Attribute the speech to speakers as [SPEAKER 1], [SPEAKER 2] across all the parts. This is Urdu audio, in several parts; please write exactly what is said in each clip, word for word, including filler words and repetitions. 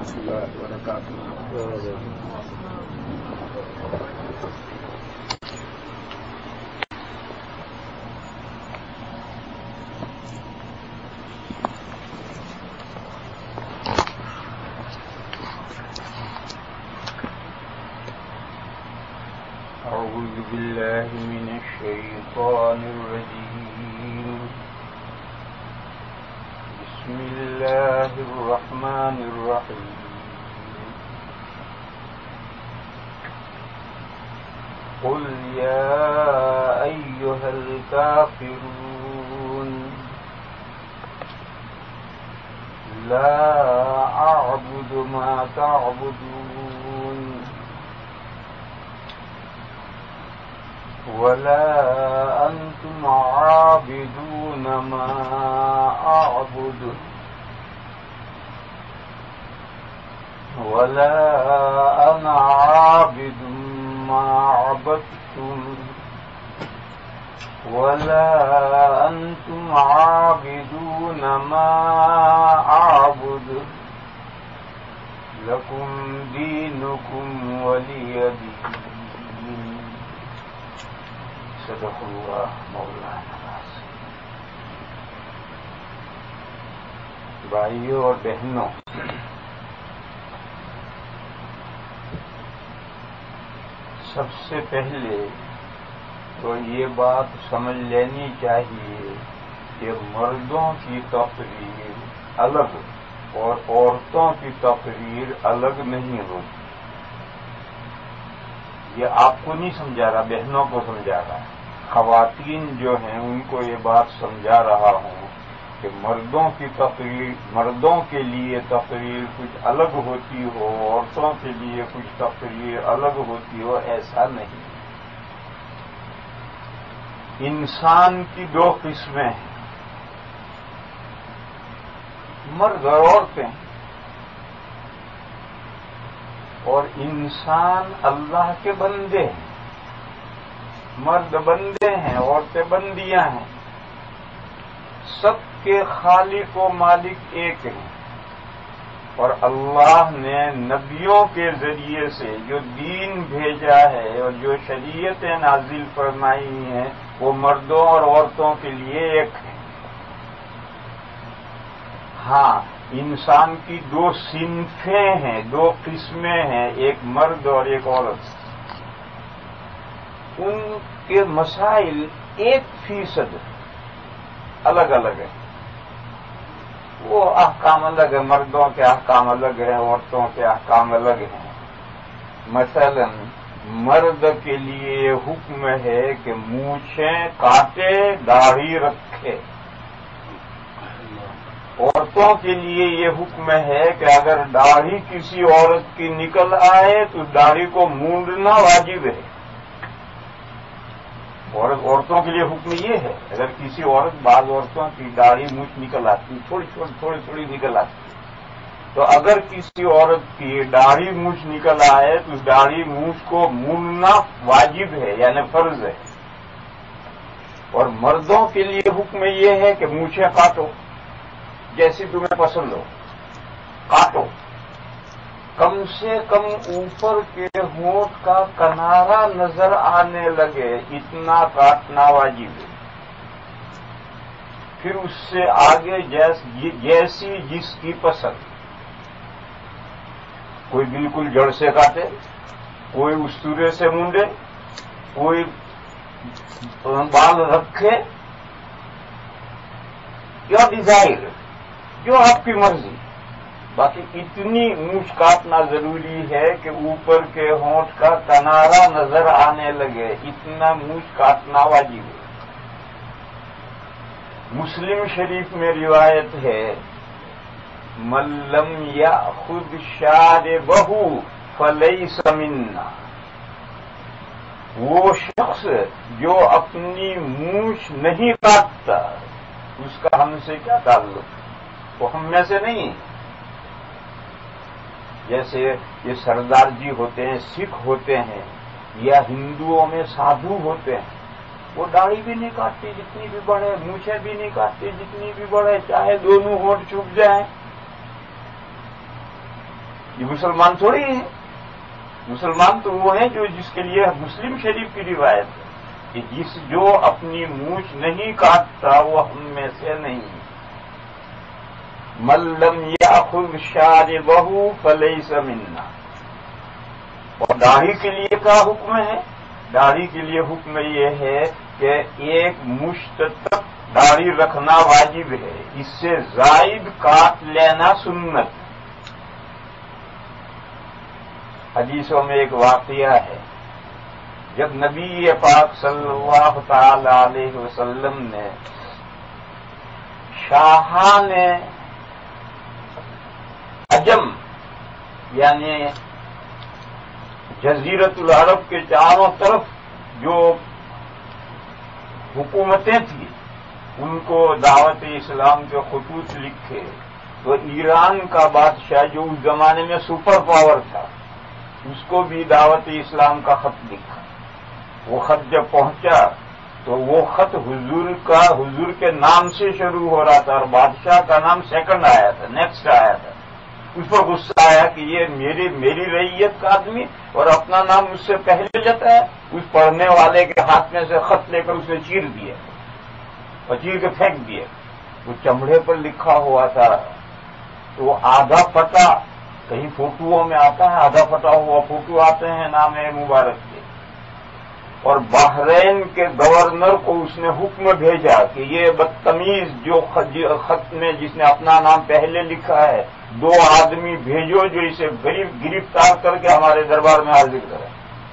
[SPEAKER 1] ورحمۃ اللہ وبرکاتہ.
[SPEAKER 2] أعوذ بالله من الشيطان الرجيم. بسم الله الرحمن الرحيم. قل يا أيها الكافرون لا أعبد ما تعبدون ولا أنتم عابدون ما أعبد ولا أنا عابد ما عبدتم ولا أنتم عابدون ما أعبد لكم دينكم ولي دين. صدق اللہ مولانا العظیم. بھائیوں اور بہنوں، سب سے پہلے تو یہ بات سمجھ لینی چاہیے کہ مردوں کی تقریر الگ اور عورتوں کی تقریر الگ نہیں ہوتی. یہ آپ کو نہیں سمجھا رہا، بہنوں کو سمجھا رہا ہے. خواتین جو ہیں ان کو یہ بات سمجھا رہا ہوں کہ مردوں کی تقریر، مردوں کے لیے تقریر کچھ الگ ہوتی ہو، عورتوں کے لیے کچھ تقریر الگ ہوتی ہو، ایسا نہیں. انسان کی دو قسمیں ہیں، مرد اور عورتیں. اور انسان اللہ کے بندے ہیں، مرد بندے ہیں، عورتیں بندیاں ہیں. سب کے خالق و مالک ایک ہیں. اور اللہ نے نبیوں کے ذریعے سے جو دین بھیجا ہے اور جو شریعتیں نازل فرمائی ہیں وہ مردوں اور عورتوں کے لیے ایک ہے. ہاں، انسان کی دو صنفیں ہیں، دو قسمیں ہیں، ایک مرد اور ایک عورت. ان کے مسائل ایک فیصد الگ الگ ہیں. وہ احکام الگ ہیں، مردوں کے احکام الگ ہیں، عورتوں کے احکام الگ ہیں. مثلا مرد کے لیے حکم ہے کہ مونچھیں کاٹے، داڑھی رکھے. عورتوں کے لیے یہ حکم ہے کہ اگر داڑھی کسی عورت کی نکل آئے تو داڑھی کو مونڈنا واجب ہے. اور عورتوں کے لیے حکم یہ ہے اگر کسی عورت، بعض عورتوں کی داڑھی مونچھ نکل آتی، تھوڑی تھوڑی تھوڑی تھوڑی نکل آتی، تو اگر کسی عورت کی داڑھی مونچھ نکل آئے تو اس داڑھی مونچھ کو مونڈنا واجب ہے، یعنی فرض ہے. اور مردوں کے لیے حکم یہ ہے کہ مونچھیں کاٹو، جیسی تمہیں پسند ہو کاٹو. کم سے کم اوپر کے ہونٹ کا کنارا نظر آنے لگے اتنا کاٹنا واجب ہے. پھر اس سے آگے جیسی جس کی پسند، کوئی بالکل جڑ سے کاٹے، کوئی استورے سے مونڈے، کوئی بال رکھے، یا ڈیزائر، جو آپ کی مرضی. باقی اتنی مونچھ کاٹنا ضروری ہے کہ اوپر کے ہونٹ کا کنارا نظر آنے لگے، اتنا مونچھ کاٹنا واجب ہے. مسلم شریف میں روایت ہے، من لم یأخذ شاربہ فلیس منا. وہ شخص جو اپنی مونچھ نہیں کاٹتا اس کا ہم سے کیا تعلق؟ وہ ہم میں سے نہیں. جیسے یہ سردار جی ہوتے ہیں، سکھ ہوتے ہیں، یا ہندوؤں میں سادھو ہوتے ہیں، وہ داڑھی بھی نہیں کاٹتی جتنی بھی بڑھے، مونچھیں بھی نہیں کاٹتی جتنی بھی بڑھے، چاہے دونوں ہونٹ چھپ جائیں. یہ مسلمان تھوڑی ہیں. مسلمان تو وہ ہیں جو جس کے لیے مسلم شریف کی روایت ہے کہ جس جو اپنی مونچھ نہیں کاٹتا وہ ہم میں سے نہیں. من لم یأخذ شاربہ فلیس منا. اور داڑھی کے لیے کیا حکم ہے؟ داڑھی کے لیے حکم یہ ہے کہ ایک مشت تک داڑھی رکھنا واجب ہے، اس سے زائد کاٹ لینا سنت. حدیثوں میں ایک واقعہ ہے، جب نبی پاک صلی اللہ تعالی علیہ وسلم نے شاہان عجم یعنی جزیرت العرب کے چاروں طرف جو حکومتیں تھیں ان کو دعوت اسلام کے خطوط لکھے تو ایران کا بادشاہ جو اس زمانے میں سپر پاور تھا اس کو بھی دعوت اسلام کا خط لکھا. وہ خط جب پہنچا تو وہ خط حضور کا حضور کے نام سے شروع ہو رہا تھا اور بادشاہ کا نام سیکنڈ آیا تھا، نیکسٹ آیا تھا. اس پر غصہ آیا کہ یہ میری میری رعیت کا آدمی اور اپنا نام مجھ سے پہلے لیتا ہے. اس پڑھنے والے کے ہاتھ میں سے خط لے کر اس نے چیر دیا اور چیر کے پھینک دیا. وہ چمڑے پر لکھا ہوا تھا تو وہ آدھا پٹا، کہیں فوٹوؤں میں آتا ہے آدھا پٹا ہوا فوٹو آتے ہیں نام مبارک کے. اور بحرین کے گورنر کو اس نے حکم بھیجا کہ یہ بدتمیز جو خط میں جس نے اپنا نام پہلے لکھا ہے دو آدمی بھیجو جو اسے گرفتار کر کے ہمارے دربار میں حاضر کریں.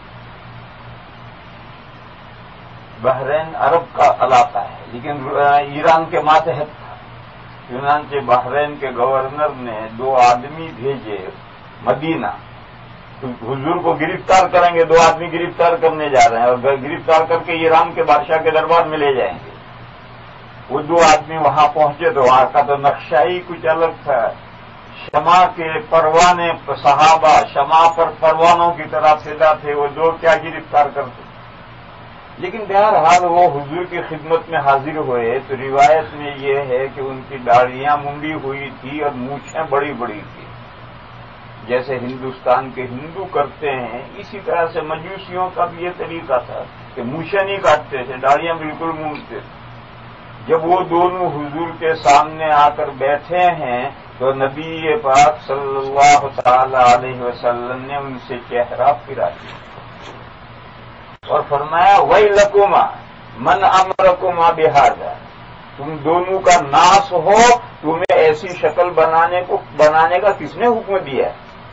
[SPEAKER 2] بحرین عرب کا علاقہ ہے لیکن ایران کے ماتحت تھا. چنانچہ بحرین کے گورنر نے دو آدمی بھیجے مدینہ، حضور کو گرفتار کریں گے. دو آدمی گرفتار کرنے جا رہے ہیں اور گرفتار کر کے ایران کے بادشاہ کے دربار میں لے جائیں گے. وہ دو آدمی وہاں پہنچے تو وہاں کا تو نقشہ ہی کچھ الگ تھا. شمع کے پروانے صحابہ شمع پر پروانوں کی طرح فدا تھے. وہ دو کیا گرفتار کرتے. لیکن بہرحال وہ حضور کی خدمت میں حاضر ہوئے تو روایت میں یہ ہے کہ ان کی داڑھیاں منڈی ہوئی تھی اور مونچھیں بڑی بڑی تھی جیسے ہندوستان کے ہندو کرتے ہیں. اسی طرح سے مجوسیوں کا بھی یہ طریقہ تھا کہ مونچھیں نہیں کاٹتے تھے، داڑھیاں بالکل مونڈتے تھے. جب وہ دونوں حضور کے سامنے آ کر بیٹھے ہیں تو نبی پاک صلی اللہ تعالی علیہ وسلم نے ان سے چہرہ پھرا دیا اور فرمایا ویلکما من امرکما بہذا. تم دونوں کا ناس ہو، تمہیں ایسی شکل بنانے کو بنانے کا کس نے حکم دیا؟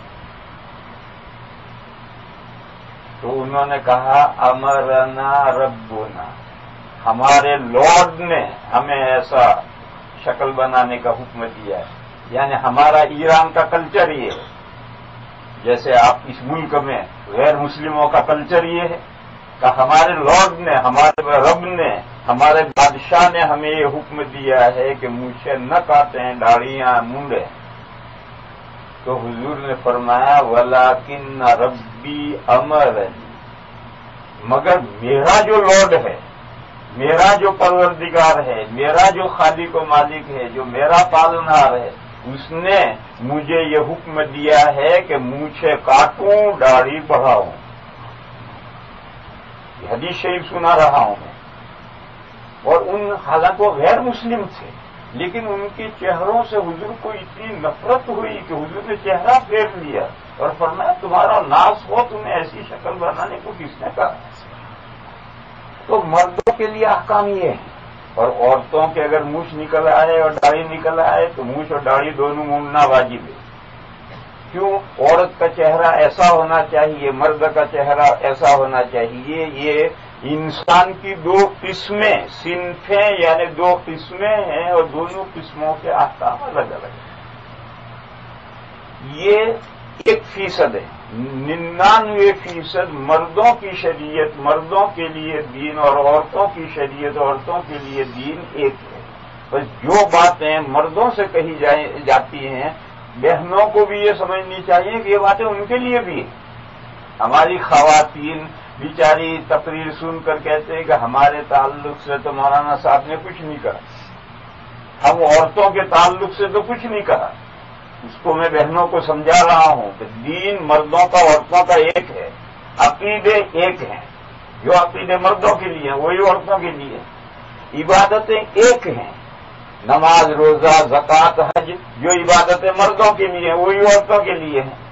[SPEAKER 2] تو انہوں نے کہا امرنا ربنا، ہمارے لارڈ نے ہمیں ایسا شکل بنانے کا حکم دیا ہے. یعنی ہمارا ایران کا کلچر یہ ہے، جیسے آپ اس ملک میں غیر مسلموں کا کلچر یہ ہے کہ ہمارے لارڈ نے ہمارے رب نے ہمارے بادشاہ نے ہمیں یہ حکم دیا ہے کہ مونچھیں نہ کاٹیں، داڑھیاں مونڈیں. تو حضور نے فرمایا ولیکن ربی امرنی، مگر میرا جو لارڈ ہے، میرا جو پروردگار ہے، میرا جو خالق و مالک ہے، جو میرا پالنہار ہے، اس نے مجھے یہ حکم دیا ہے کہ مونچھیں کاٹوں، داڑھی بڑھاؤں. یہ حدیث شریف سنا رہا ہوں میں. اور ان حالانکہ وہ غیر مسلم تھے لیکن ان کے چہروں سے حضور کو اتنی نفرت ہوئی کہ حضور نے چہرہ پھیر لیا اور فرمایا تمہارا ناس ہو، تمہیں ایسی شکل بنانے کو کس نے کہا؟ تو مردوں کے لیے احکام یہ ہے اور عورتوں کے اگر مونچھ نکل آئے اور داڑھی نکل آئے تو مونچھ اور داڑھی دونوں مونڈنا واجب ہے. کیوں؟ عورت کا چہرہ ایسا ہونا چاہیے، مرد کا چہرہ ایسا ہونا چاہیے. یہ انسان کی دو قسمیں صنفیں یعنی دو قسمیں ہیں اور دونوں قسموں کے احکام الگ الگ ہیں. یہ ایک فیصد ہے. ننانوے فیصد مردوں کی شریعت مردوں کے لیے دین اور عورتوں کی شریعت عورتوں کے لیے دین ایک ہے. بس جو باتیں مردوں سے کہی جاتی ہیں بہنوں کو بھی یہ سمجھنی چاہیے کہ یہ باتیں ان کے لیے بھی ہیں. ہماری خواتین بیچاری تقریر سن کر کہتے ہیں کہ ہمارے تعلق سے تو مولانا صاحب نے کچھ نہیں کہا، ہم عورتوں کے تعلق سے تو کچھ نہیں کہا. اس کو میں بہنوں کو سمجھا رہا ہوں کہ دین مردوں کا عورتوں کا ایک ہے، عقیدے ایک ہیں، جو عقیدے مردوں کے لیے ہیں وہی عورتوں کے لیے، عبادتیں ایک ہیں، نماز روزہ زکوٰۃ حج جو عبادتیں مردوں کے لیے ہیں وہی عورتوں کے لیے ہیں،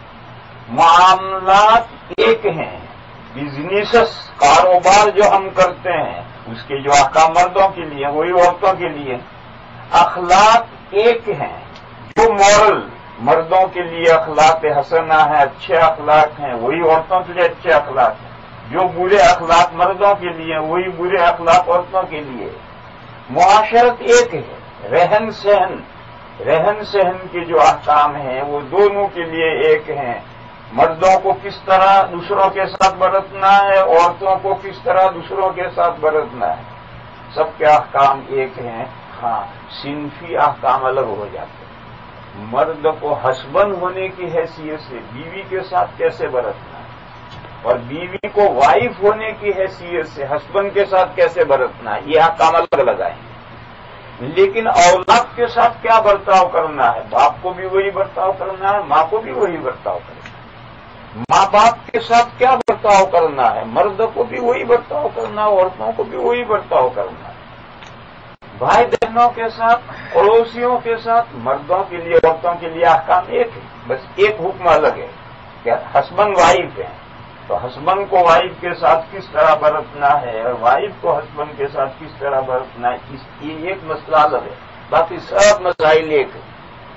[SPEAKER 2] معاملات ایک ہیں، بزنس کاروبار جو ہم کرتے ہیں اس کے جو احکام مردوں کے لیے ہیں وہی عورتوں کے لیے ہیں، اخلاق ایک ہیں، جو مورل مردوں کے لیے اخلاق حسنہ ہے، اچھے اخلاق ہیں وہی عورتوں کے لیے اچھے اخلاق ہیں، جو برے اخلاق مردوں کے لیے وہی برے اخلاق عورتوں کے لیے، معاشرت ایک ہے، رہن سہن رہن سہن کے جو احکام ہیں وہ دونوں کے لیے ایک ہیں، مردوں کو کس طرح دوسروں کے ساتھ برتنا ہے، عورتوں کو کس طرح دوسروں کے ساتھ برتنا ہے، سب کے احکام ایک ہیں، ہاں صنفی احکام الگ ہو جاتے ہیں، مرد کو ہسبند ہونے کی حیثیت سے بیوی کے ساتھ کیسے برتنا ہے اور بیوی کو وائف ہونے کی حیثیت سے ہسبند کے ساتھ کیسے برتنا ہے، یہ احکام الگ الگ آئیں گے، لیکن اولاد کے ساتھ کیا برتاؤ کرنا ہے، باپ کو بھی وہی برتاؤ کرنا ہے، ماں کو بھی وہی برتاؤ کرنا ہے، ماں باپ کے ساتھ کیا برتاؤ کرنا ہے، مرد کو بھی وہی برتاؤ کرنا ہے، عورتوں کو بھی وہی برتاؤ کرنا ہے، بھائی بہنوں کے ساتھ پڑوسیوں کے ساتھ مردوں کے لیے عورتوں کے لیے احکام ایک ہے، بس ایک حکم الگ ہے کہ ہسبند وائف ہے تو ہسبند کو وائف کے ساتھ کس طرح برتنا ہے اور وائف کو ہسبند کے ساتھ کس طرح برتنا ہے، اس کی ایک مسئلہ الگ ہے، باقی سب مسائل ایک ہے۔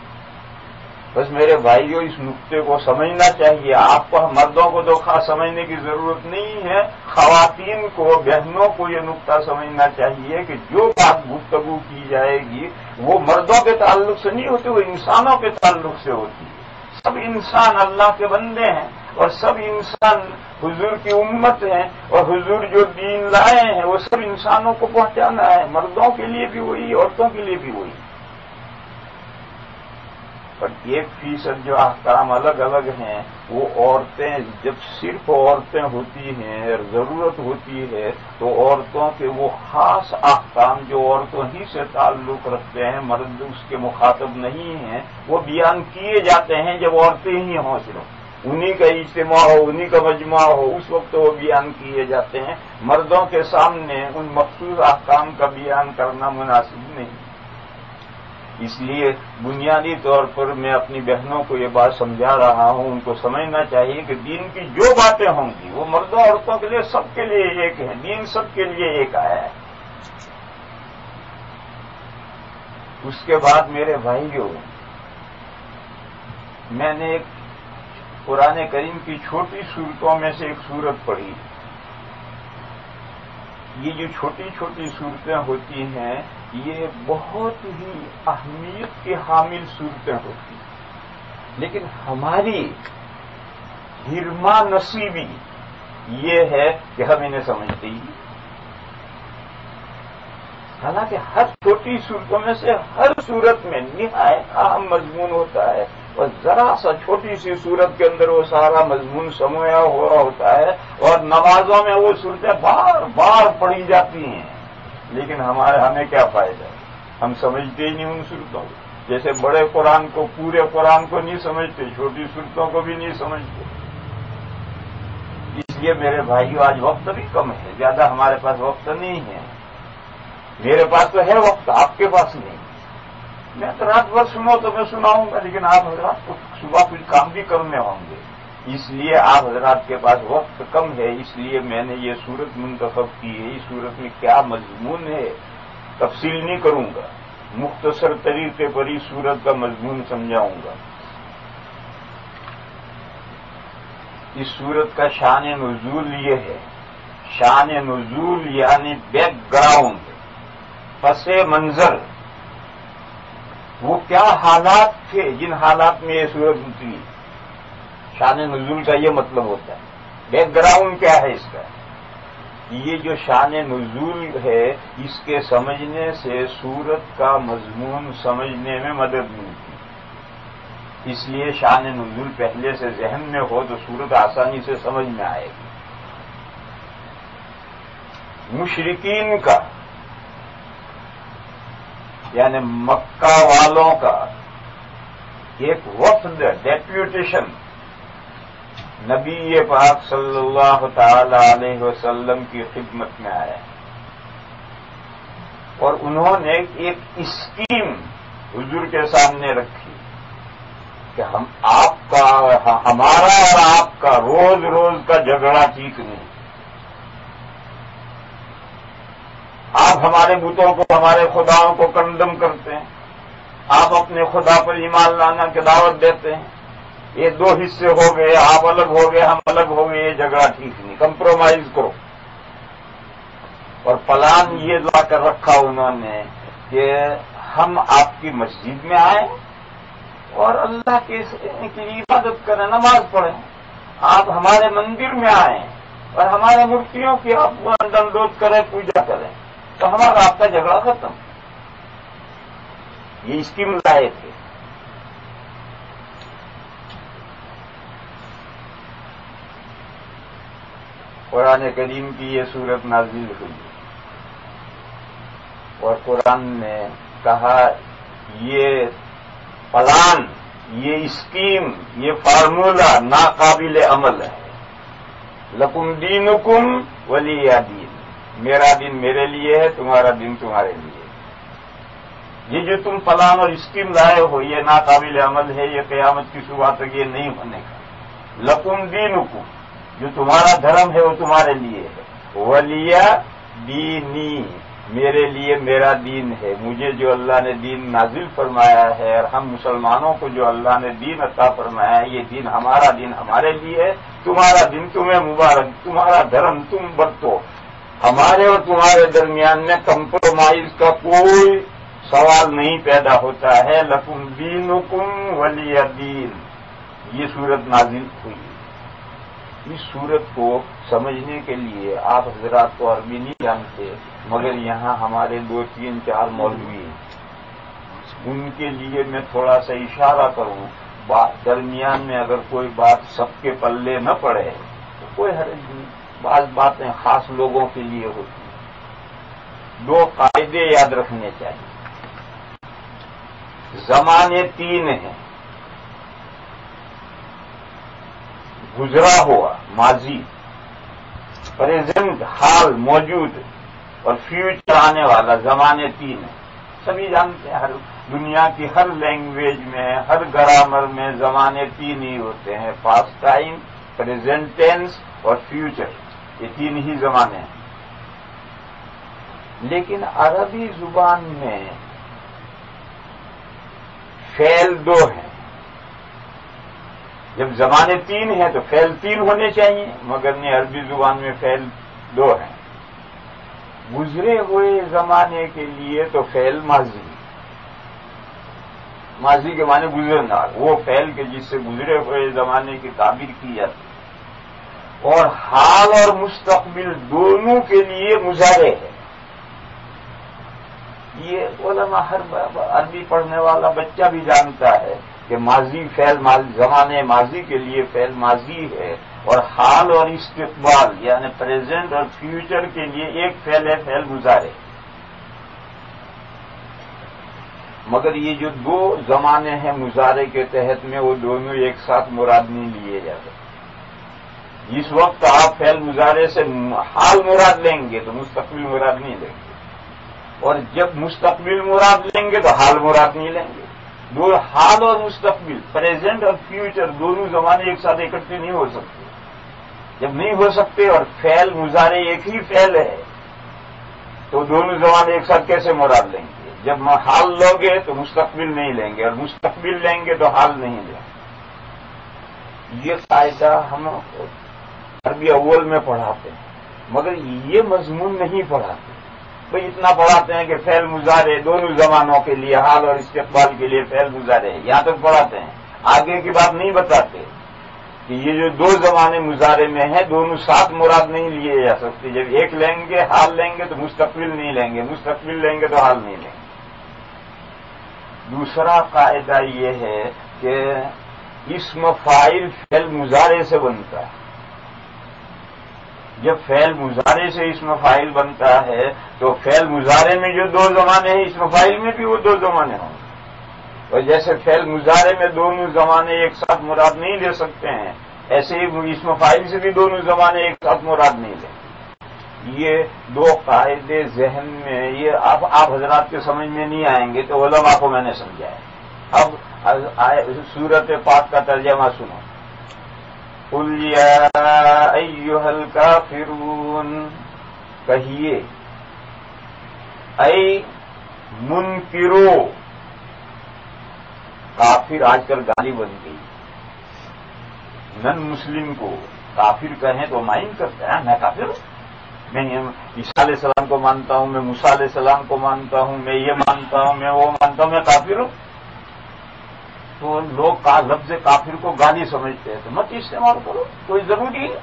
[SPEAKER 2] بس میرے بھائیوں اس نقطے کو سمجھنا چاہیے، آپ کو مردوں کو تو خاص سمجھنے کی ضرورت نہیں ہے، خواتین کو بہنوں کو یہ نقطہ سمجھنا چاہیے کہ جو بات گفتگو کی جائے گی وہ مردوں کے تعلق سے نہیں ہوتی، وہ انسانوں کے تعلق سے ہوتی ہے، سب انسان اللہ کے بندے ہیں اور سب انسان حضور کی امت ہیں اور حضور جو دین لائے ہیں وہ سب انسانوں کو پہنچانا ہے، مردوں کے لیے بھی وہی عورتوں کے لیے بھی وہی، پر ایک فیصد جو احکام الگ الگ ہیں وہ عورتیں جب صرف عورتیں ہوتی ہیں اور ضرورت ہوتی ہے تو عورتوں کے وہ خاص احکام جو عورتوں ہی سے تعلق رکھتے ہیں، مرد اس کے مخاطب نہیں ہیں، وہ بیان کیے جاتے ہیں جب عورتیں ہی ہوں، صرف انہی کا اجتماع ہو، انہی کا مجمع ہو، اس وقت وہ بیان کیے جاتے ہیں، مردوں کے سامنے ان مخصوص احکام کا بیان کرنا مناسب نہیں۔ اس لیے بنیادی طور پر میں اپنی بہنوں کو یہ بات سمجھا رہا ہوں، ان کو سمجھنا چاہیے کہ دین کی جو باتیں ہوں گی وہ مردوں عورتوں کے لیے سب کے لیے ایک ہیں، دین سب کے لیے ایک آیا ہے۔ اس کے بعد میرے بھائیوں، میں نے ایک قرآن کریم کی چھوٹی صورتوں میں سے ایک صورت پڑھی، یہ جو چھوٹی چھوٹی صورتیں ہوتی ہیں یہ بہت ہی اہمیت کی حامل صورتیں ہوتی ہیں، لیکن ہماری ہرما نصیبی یہ ہے کہ ہم انہیں سمجھتے ہی، حالانکہ ہر چھوٹی صورتوں میں سے ہر صورت میں نہایت اہم مضمون ہوتا ہے اور ذرا سا چھوٹی سی صورت کے اندر وہ سارا مضمون سمویا ہوا ہوتا ہے اور نمازوں میں وہ صورتیں بار بار پڑھی جاتی ہیں، لیکن ہمارے ہمیں کیا فائدہ ہے، ہم سمجھتے ہی نہیں ان صورتوں کو، جیسے بڑے قرآن کو پورے قرآن کو نہیں سمجھتے، چھوٹی صورتوں کو بھی نہیں سمجھتے۔ اس لیے میرے بھائیو آج وقت بھی کم ہے، زیادہ ہمارے پاس وقت نہیں ہے، میرے پاس تو ہے وقت، آپ کے پاس نہیں، میں تو رات بھر سنو تو میں سناؤں گا، لیکن آپ حضرات کو صبح کچھ کام بھی کرنے ہوں گے، اس لیے آپ حضرات کے پاس وقت کم ہے، اس لیے میں نے یہ صورت منتخب کی ہے۔ اس صورت میں کیا مضمون ہے تفصیل نہیں کروں گا، مختصر طریقے پر اس صورت کا مضمون سمجھاؤں گا۔ اس صورت کا شان نزول یہ ہے، شان نزول یعنی بیک گراؤنڈ، پس منظر، وہ کیا حالات تھے جن حالات میں یہ صورت اتری، شان نزول کا یہ مطلب ہوتا ہے۔ بیک گراؤنڈ کیا ہے اس کا، یہ جو شان نزول ہے اس کے سمجھنے سے صورت کا مضمون سمجھنے میں مدد ملتی ہے، اس لیے شان نزول پہلے سے ذہن میں ہو تو صورت آسانی سے سمجھ میں آئے گی۔ مشرکین کا یعنی مکہ والوں کا ایک وفد ڈیپیوٹیشن نبی پاک صلی اللہ تعالی علیہ وسلم کی خدمت میں آیا اور انہوں نے ایک اسکیم حضور کے سامنے رکھی کہ ہم آپ کا ہمارا اور آپ کا روز روز کا جھگڑا ٹھیک نہیں. آپ ہمارے بتوں کو ہمارے خداؤں کو کنڈم کرتے ہیں, آپ اپنے خدا پر ایمان لانا کی دعوت دیتے ہیں. یہ دو حصے ہو گئے, آپ الگ ہو گئے ہم الگ ہو گئے, یہ جھگڑا ٹھیک نہیں, کمپرومائز کرو. اور پلان یہ لا کر رکھا انہوں نے کہ ہم آپ کی مسجد میں آئیں اور اللہ کی عبادت کریں, نماز پڑھیں. آپ ہمارے مندر میں آئیں اور ہمارے مورتیوں کی آپ ڈنڈوت کریں, پوجا کریں, تو ہمارا آپ کا جھگڑا ختم. یہ اسکیم لائے تھے. قرآن کریم کی یہ صورت نازل ہوئی اور قرآن نے کہا یہ پلان, یہ اسکیم, یہ فارمولہ ناقابل عمل ہے. لکم دینکم ولی دین, میرا دین میرے لیے ہے, تمہارا دین تمہارے لیے. یہ جو تم پلان اور اسکیم لائے ہو یہ ناقابل عمل ہے, یہ قیامت کی صبح تک یہ نہیں ہونے کا. لکم دینکم, جو تمہارا دھرم ہے وہ تمہارے لیے ہے. ولی دینی, میرے لیے میرا دین ہے. مجھے جو اللہ نے دین نازل فرمایا ہے اور ہم مسلمانوں کو جو اللہ نے دین عطا فرمایا ہے, یہ دین ہمارا دین ہمارے لیے ہے. تمہارا دین تمہیں مبارک, تمہارا دھرم تم برتو. ہمارے اور تمہارے درمیان میں کمپرومائز کا کوئی سوال نہیں پیدا ہوتا ہے. لکم دینکم ولی دین, یہ صورت نازل ہوئی. اس صورت کو سمجھنے کے لیے آپ حضرات کو عربی نہیں جانتے, مگر یہاں ہمارے دو تین چار مولوی ہیں, ان کے لیے میں تھوڑا سا اشارہ کروں. درمیان میں اگر کوئی بات سب کے پلے نہ پڑے تو کوئی حرج نہیں. بعض باتیں خاص لوگوں کے لیے ہوتی ہیں. دو قاعدے یاد رکھنے چاہیے. زمانے تین ہیں, گزرا ہوا ماضی, پریزنٹ حال موجود اور فیوچر آنے والا. زمانے تین ہیں, سبھی جانتے ہیں. ہر دنیا کی ہر لینگویج میں, ہر گرامر میں زمانے تین ہی ہوتے ہیں, پاسٹ ٹائم, پریزنٹ ٹینس اور فیوچر. یہ تین ہی زمانے ہیں. لیکن عربی زبان میں فعل دو ہیں. جب زمانے تین ہیں تو فعل تین ہونے چاہیے, مگر نہیں, عربی زبان میں فعل دو ہیں. گزرے ہوئے زمانے کے لیے تو فعل ماضی, ماضی کے معنی گزرنا, وہ فعل کے جس سے گزرے ہوئے زمانے کی تعبیر کی جاتی ہے. اور حال اور مستقبل دونوں کے لیے مضارع ہے. یہ علماء ہر عربی پڑھنے والا بچہ بھی جانتا ہے کہ ماضی فعل زمانے ماضی کے لیے فعل ماضی ہے, اور حال اور استقبال یعنی پریزنٹ اور فیوچر کے لیے ایک فعل ہے, فعل مضارع. مگر یہ جو دو زمانے ہیں مضارع کے تحت میں, وہ دونوں ایک ساتھ مراد نہیں لیے جاتے. اس وقت آپ فعل مضارع سے حال مراد لیں گے تو مستقبل مراد نہیں لیں گے, اور جب مستقبل مراد لیں گے تو حال مراد نہیں لیں گے. دو حال اور مستقبل, پریزنٹ اور فیوچر, دونوں زمانے ایک ساتھ اکٹھے نہیں ہو سکتے. جب نہیں ہو سکتے اور فعل مضارع ایک ہی فعل ہے تو دونوں زمانے ایک ساتھ کیسے مراد لیں گے؟ جب حال لو گے تو مستقبل نہیں لیں گے, اور مستقبل لیں گے تو حال نہیں لیں گے. یہ قاعدہ ہم عربی اول میں پڑھاتے ہیں, مگر یہ مضمون نہیں پڑھاتے. بھئی اتنا پڑھاتے ہیں کہ فعل مضارع دونوں زمانوں کے لیے, حال اور استقبال کے لیے فعل مضارع ہے, یہاں تک پڑھاتے ہیں. آگے کی بات نہیں بتاتے کہ یہ جو دو زمانے مضارع میں ہیں دونوں ساتھ مراد نہیں لیے جا سکتے. جب ایک لیں گے حال لیں گے تو مستقبل نہیں لیں گے, مستقبل لیں گے تو حال نہیں لیں گے. دوسرا قاعدہ یہ ہے کہ اسم فاعل فعل مضارع سے بنتا ہے. جب فعل مضارع سے اسم فاعل بنتا ہے تو فعل مضارع میں جو دو زمانے ہیں اسم فاعل میں بھی وہ دو زمانے ہوں گے. اور جیسے فعل مضارع میں دونوں زمانے ایک ساتھ مراد نہیں لے سکتے ہیں، ایسے ہی اسم فاعل سے بھی دونوں زمانے ایک ساتھ مراد نہیں لیں۔ یہ دو قاعدے ذہن میں، یہ آپ آپ حضرات کے سمجھ میں نہیں آئیں گے تو علماء کو میں نے سمجھایا۔ اب سورت پاک کا ترجمہ سنو۔ قل یا ایھا الکافرون، کہیے اے منکرو، کافر آج کل گالی بن گئی، نن مسلم کو کافر کہیں تو مائنڈ کرتا ہے، میں کافر ہوں، میں عیسیٰ علیہ السلام کو مانتا ہوں، میں موسیٰ علیہ السلام کو مانتا ہوں، میں یہ مانتا ہوں، میں وہ مانتا ہوں، میں کافر ہوں۔ تو لوگ کا لفظ کافر کو گالی سمجھتے ہیں تو مت استعمال کرو، کوئی ضروری نہیں۔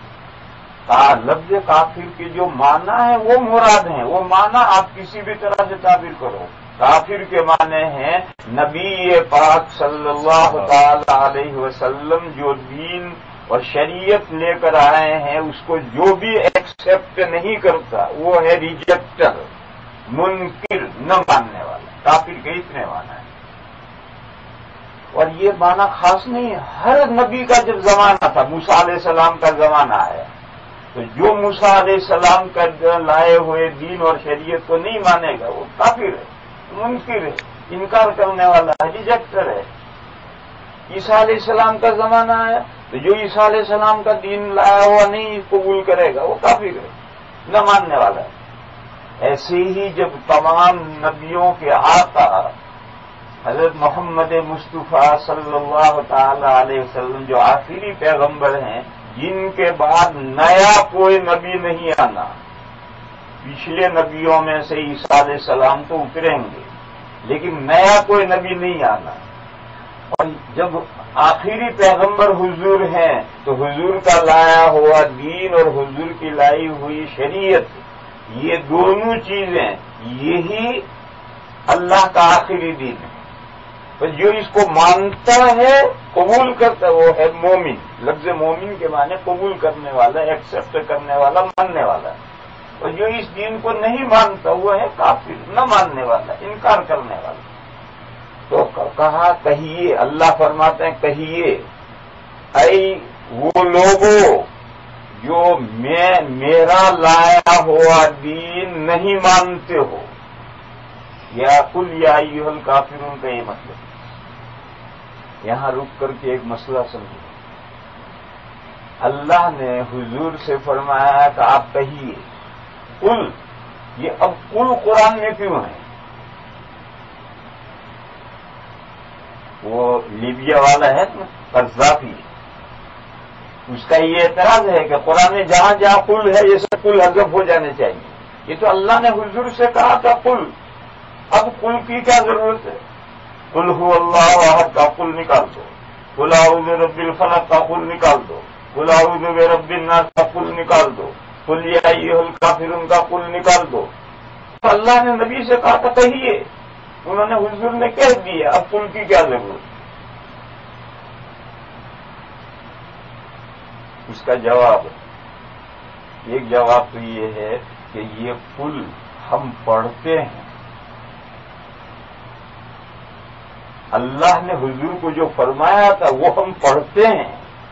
[SPEAKER 2] کا لفظ کافر کے جو معنی ہے وہ مراد ہیں، وہ معنی آپ کسی بھی طرح سے تعبیر کرو۔ کافر کے معنی ہیں نبی پاک صلی اللہ تعالی علیہ وسلم جو دین اور شریعت لے کر آئے ہیں اس کو جو بھی ایکسپٹ نہیں کرتا وہ ہے ریجیکٹر، منکر، نہ ماننے والا۔ کافر کے اتنے معنی ہے، اور یہ معنی خاص نہیں ہے، ہر نبی کا جب زمانہ تھا، موسیٰ علیہ السلام کا زمانہ ہے تو جو موسیٰ علیہ السلام کا لائے ہوئے دین اور شریعت کو نہیں مانے گا وہ کافر ہے، منکر ہے، انکار کرنے والا ہے، ریجیکٹر ہے۔ عیسیٰ علیہ السلام کا زمانہ ہے تو جو عیسیٰ علیہ السلام کا دین لایا ہوا نہیں قبول کرے گا وہ کافر ہے، نہ ماننے والا ہے۔ ایسے ہی جب تمام نبیوں کے آقا حضرت محمد مصطفیٰ صلی اللہ تعالی علیہ وسلم جو آخری پیغمبر ہیں، جن کے بعد نیا کوئی نبی نہیں آنا، پچھلے نبیوں میں سے عیسیٰ علیہ السلام تو اتریں گے لیکن نیا کوئی نبی نہیں آنا، اور جب آخری پیغمبر حضور ہیں تو حضور کا لایا ہوا دین اور حضور کی لائی ہوئی شریعت، یہ دونوں چیزیں یہی اللہ کا آخری دین ہے۔ تو جو اس کو مانتا ہے قبول کرتا وہ ہے مومن۔ لفظ مومن کے معنی قبول کرنے والا، ایکسپٹ کرنے والا، ماننے والا، اور جو اس دین کو نہیں مانتا وہ ہے کافر، نہ ماننے والا، انکار کرنے والا۔ تو کہا کہیے، اللہ فرماتے ہیں کہیے اے وہ لوگوں جو میں میرا لایا ہوا دین نہیں مانتے ہو، یا قل یا ایھا الکافرون کا یہ مطلب۔ یہاں رک کر کے ایک مسئلہ سمجھو، اللہ نے حضور سے فرمایا کہ آپ کہیے قل، یہ اب قل قرآن میں کیوں ہے؟ وہ لیبیا والا ہے نا قذافی، اس کا یہ اعتراض ہے کہ قرآن میں جہاں جہاں قل ہے یہ سب قل حذف ہو جانے چاہیے۔ یہ تو اللہ نے حضور سے کہا تھا قل، اب قل کی کیا ضرورت ہے؟ قل هو اللہ احد کا قل نکال دو، قل اعوذ برب الفلق کا قل نکال دو، قل اعوذ برب الناس کا قل نکال دو، قل یا ایھا الکافرون کا قل نکال دو۔ تو اللہ نے نبی سے کہا تھا کہیے، انہوں نے حضور نے کہہ دیا، اب قل کی کیا ضرورت؟ اس کا جواب، ایک جواب تو یہ ہے کہ یہ قل ہم پڑھتے ہیں، اللہ نے حضور کو جو فرمایا تھا وہ ہم پڑھتے ہیں،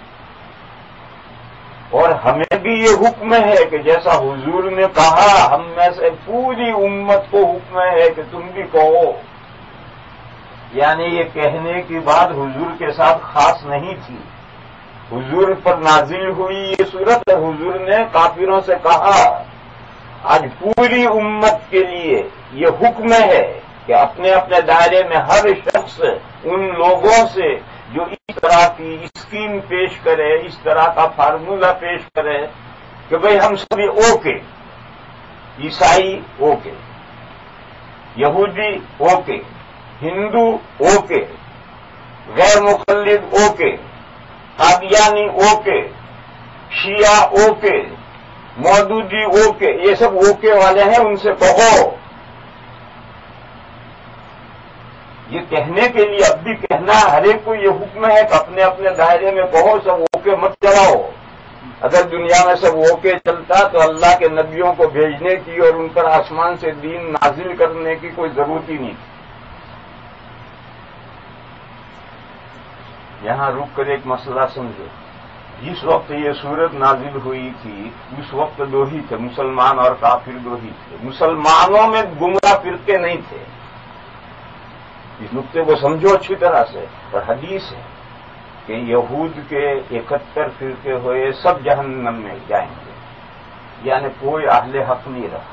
[SPEAKER 2] اور ہمیں بھی یہ حکم ہے کہ جیسا حضور نے کہا ہم میں سے پوری امت کو حکم ہے کہ تم بھی کہو۔ یعنی یہ کہنے کی بات حضور کے ساتھ خاص نہیں تھی، حضور پر نازل ہوئی یہ صورت ہے، حضور نے کافروں سے کہا۔ آج پوری امت کے لیے یہ حکم ہے کہ اپنے اپنے دائرے میں ہر شخص ان لوگوں سے جو اس طرح کی اسکیم پیش کرے، اس طرح کا فارمولہ پیش کرے کہ بھئی ہم سبھی اوکے، عیسائی اوکے، یہودی اوکے، ہندو اوکے، غیر مقلد اوکے، قادیانی اوکے، شیعہ اوکے، مودودی اوکے، یہ سب اوکے والے ہیں، ان سے کہو۔ یہ کہنے کے لیے اب بھی کہنا ہر ایک کو یہ حکم ہے کہ اپنے اپنے دائرے میں کہو، سب اوکے مت چلاؤ۔ اگر دنیا میں سب اوکے چلتا تو اللہ کے نبیوں کو بھیجنے کی اور ان پر آسمان سے دین نازل کرنے کی کوئی ضرورت ہی نہیں تھی۔ یہاں رک کر ایک مسئلہ سمجھو. جس وقت یہ سورت نازل ہوئی تھی اس وقت دو ہی تھے، مسلمان اور کافر دو ہی تھے. مسلمانوں میں گمراہ فرقے نہیں تھے. اس نقطے کو سمجھو اچھی طرح سے. اور حدیث ہے کہ یہود کے اکہتر فرقے ہوئے سب جہنم میں جائیں گے، یعنی کوئی اہل حق نہیں رہا.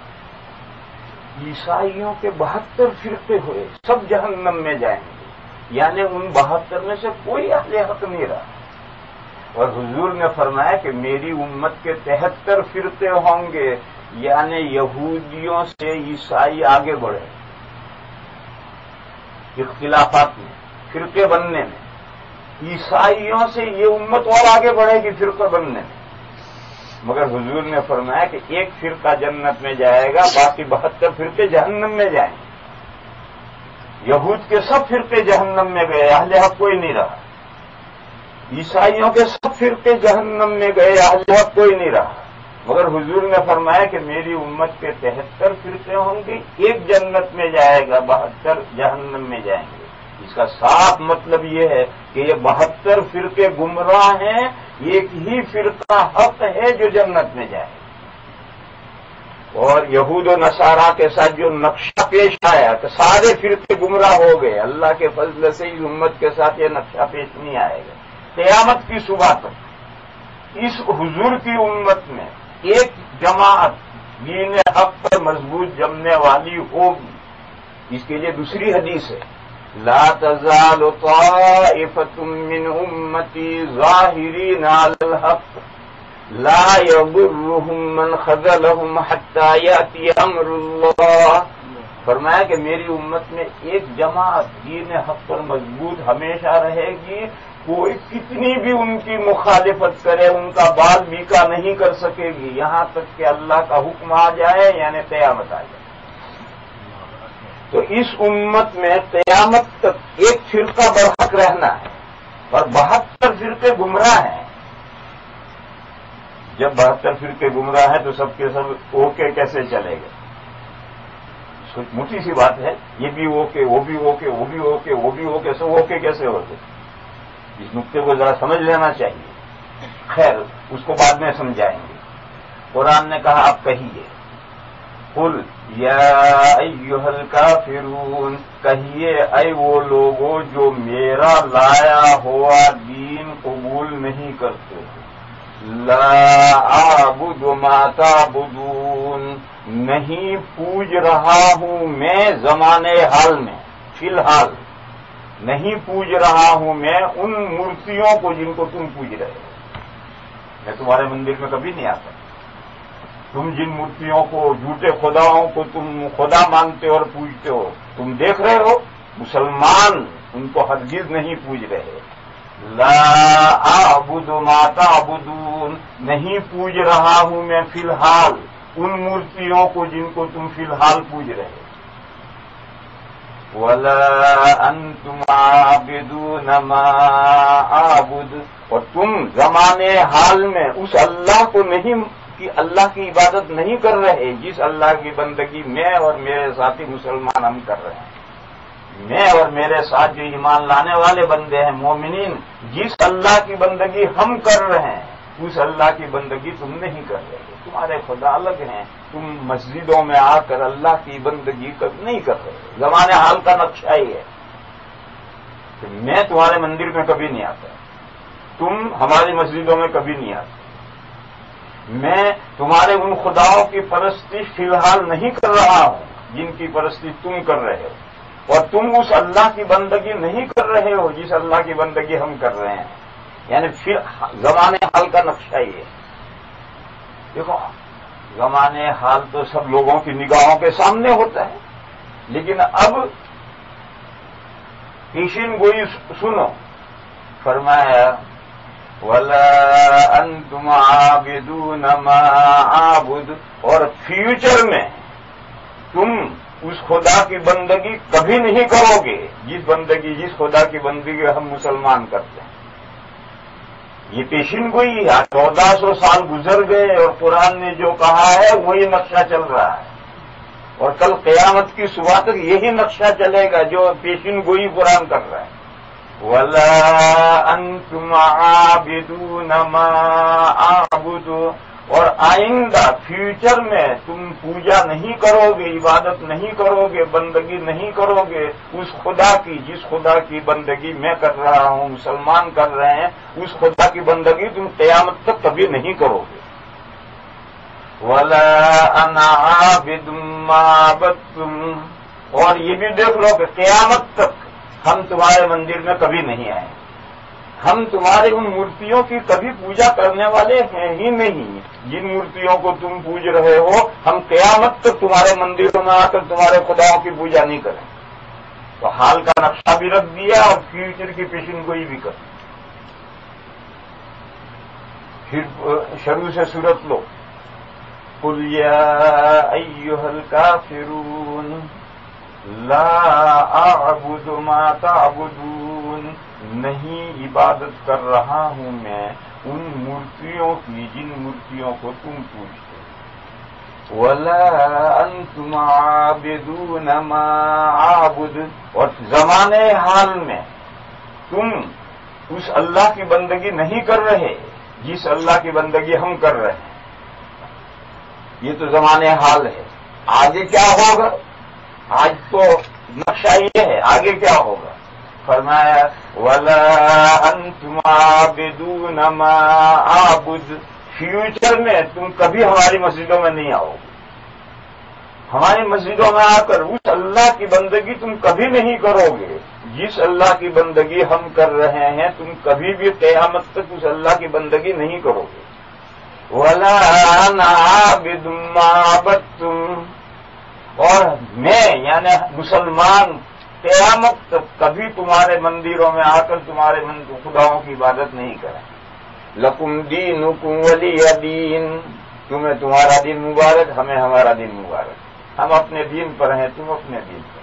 [SPEAKER 2] عیسائیوں کے بہتر فرقے ہوئے سب جہنم میں جائیں گے، یعنی ان بہتر میں سے کوئی اہل حق نہیں رہا. اور حضور نے فرمایا کہ میری امت کے تہتر فرقے ہوں گے، یعنی یہودیوں سے عیسائی آگے بڑھے اختلافات میں، فرقے بننے میں. عیسائیوں سے یہ امت اور آگے بڑھے گی فرقہ بننے میں. مگر حضور نے فرمایا کہ ایک فرقہ جنت میں جائے گا، باقی بہتر فرقے جہنم میں جائیں گے. یہود کے سب فرقے جہنم میں گئے، اہل حق کوئی نہیں رہا. عیسائیوں کے سب فرقے جہنم میں گئے، اہل حق کوئی نہیں رہا. مگر حضور نے فرمایا کہ میری امت کے تہتر فرقے ہوں گے، ایک جنت میں جائے گا، بہتر جہنم میں جائیں گے. اس کا صاف مطلب یہ ہے کہ یہ بہتر فرقے گمراہ ہیں، ایک ہی فرقہ حق ہے جو جنت میں جائے. اور یہود و نصارہ کے ساتھ جو نقشہ پیش آیا کہ سارے فرقے گمراہ ہو گئے، اللہ کے فضل سے اس امت کے ساتھ یہ نقشہ پیش نہیں آئے گا. قیامت کی صبح تک اس حضور کی امت میں ایک جماعت دین حق پر مضبوط جمنے والی ہوگی. اس کے لیے دوسری حدیث ہے، لا تزال طائفة من امتی ظاہرین علی الحق لا یضرهم من خذلهم حتی یأتی امر اللہ. فرمایا کہ میری امت میں ایک جماعت دین حق پر مضبوط ہمیشہ رہے گی، کوئی کتنی بھی ان کی مخالفت کرے ان کا بال بیکا نہیں کر سکے گی، یہاں تک کہ اللہ کا حکم آ جائے، یعنی قیامت آ جائے. تو اس امت میں قیامت تک ایک فرقہ برحق رہنا ہے، اور بہتر فرقے گمراہ ہیں. جب بہتر فرقے گمراہ ہیں تو سب کے سب اوکے کیسے چلے گئے؟ موٹی سی بات ہے، یہ بھی اوکے، وہ بھی اوکے، وہ بھی اوکے، وہ بھی اوکے، سب اوکے کیسے ہوتے؟ اس نقطے کو ذرا سمجھ لینا چاہیے. خیر اس کو بعد میں سمجھائیں گے. قرآن نے کہا آپ کہیے، قل یا ایھا الکافرون، کہیے اے وہ لوگوں جو میرا لایا ہوا دین قبول نہیں کرتے، لا اعبد ما تعبدون، نہیں پوج رہا ہوں میں زمانے حال میں، فی الحال نہیں پوج رہا ہوں میں ان مورتیوں کو جن کو تم پوج رہے ہو. میں تمہارے مندر میں کبھی نہیں آتا. تم جن مورتیوں کو، جھوٹے خداؤں کو تم خدا مانتے اور پوجتے ہو، تم دیکھ رہے ہو مسلمان ان کو ہرگز نہیں پوج رہے. لا اعبد ما تعبدون، نہیں پوج رہا ہوں میں فی الحال ان مورتیوں کو جن کو تم فی الحال پوج رہے ہو. وَلَا أَنْتُمْ عَابِدُونَ مَا أَعْبُدُ، اور تم زمانے حال میں اس اللہ کو نہیں کہ اللہ کی عبادت نہیں کر رہے جس اللہ کی بندگی میں اور میرے ساتھی مسلمان ہم کر رہے ہیں. میں اور میرے ساتھ جو ایمان لانے والے بندے ہیں مومنین، جس اللہ کی بندگی ہم کر رہے ہیں اس اللہ کی بندگی تم نہیں کر رہے. تمہارے خدا الگ ہیں، تم مسجدوں میں آ کر اللہ کی بندگی نہیں کر رہے. زمانے حال کا نقشہ ہی ہے کہ میں تمہارے مندر میں کبھی نہیں آتا، تم ہماری مسجدوں میں کبھی نہیں آتے. میں تمہارے ان خداؤں کی پرستش فی الحال نہیں کر رہا ہوں جن کی پرستش تم کر رہے ہو، اور تم اس اللہ کی بندگی نہیں کر رہے ہو جس اللہ کی بندگی ہم کر رہے ہیں. یعنی پھر زمانے حال کا نقشہ ہی ہے. دیکھو زمانے حال تو سب لوگوں کی نگاہوں کے سامنے ہوتا ہے، لیکن اب پیشین گوئی سنو. فرمایا وَلَا أَنْتُمْ عَابِدُونَ مَا أَعْبُدُ، اور فیوچر میں تم اس خدا کی بندگی کبھی نہیں کرو گے جس بندگی جس خدا کی بندگی ہم مسلمان کرتے ہیں. یہ پیشین گوئی ہے. چودہ سو سال گزر گئے اور قرآن نے جو کہا ہے وہی نقشہ چل رہا ہے، اور کل قیامت کی صبح تک یہی نقشہ چلے گا جو پیشین گوئی قرآن کر رہا ہے. وَلَا أَنْتُمْ عَابِدُونَ مَا أَعْبُدُ، اور آئندہ فیوچر میں تم پوجا نہیں کرو گے، عبادت نہیں کرو گے، بندگی نہیں کرو گے اس خدا کی جس خدا کی بندگی میں کر رہا ہوں، مسلمان کر رہے ہیں، اس خدا کی بندگی تم قیامت تک کبھی نہیں کرو گے۔ وَلَا أَنَا عَابِدٌ مَّا عَبَدتُّمْ، اور یہ بھی دیکھ لو کہ قیامت تک ہم تمہارے مندر میں کبھی نہیں آئیں، ہم تمہاری ان مورتیوں کی کبھی پوجا کرنے والے ہیں ہی نہیں، جن مورتیوں کو تم پوج رہے ہو ہم قیامت تک تمہارے مندروں میں آ کر تمہارے خداؤں کی پوجا نہیں کریں۔ تو حال کا نقشہ بھی رکھ دیا اور فیوچر کی پیشن گوئی بھی کر دی۔ پھر شروع سے سورت لو، قُلْ يَا أَيُّهَا الْكَافِرُونَ لَا أَعْبُدُ مَا تَعْبُدُونَ، نہیں عبادت کر رہا ہوں میں ان مورتیوں کی جن مورتیوں کو تم پوجتے ہو۔ وَلَا أَنْتُمْ عَابِدُونَ مَا أَعْبُدُ، اور زمانے حال میں تم اس اللہ کی بندگی نہیں کر رہے جس اللہ کی بندگی ہم کر رہے ہیں۔ یہ تو زمانے حال ہے، آگے کیا ہوگا؟ آج تو نقشہ یہ ہے، آگے کیا ہوگا؟ فرمایا وَلَا أَنْتُمْ عَابِدُونَ مَا أَعْبُدُ، فیوچر میں تم کبھی ہماری مسجدوں میں نہیں آؤ گے، ہماری مسجدوں میں آ کر اس اللہ کی بندگی تم کبھی نہیں کرو گے جس اللہ کی بندگی ہم کر رہے ہیں، تم کبھی بھی قیامت تک اس اللہ کی بندگی نہیں کرو گے۔ وَلَا أَنَا عَابِدٌ مَّا عَبَدتُّمْ، اور میں یعنی مسلمان قیامت تک کبھی تمہارے مندروں میں آ کر تمہارے خداؤں کی عبادت نہیں کریں۔ لَكُمْ دِينُكُمْ وَلِيَ دِينِ، تمہیں تمہارا دین مبارک، ہمیں ہمارا دین مبارک، ہم اپنے دین پر ہیں، تم اپنے دین پر۔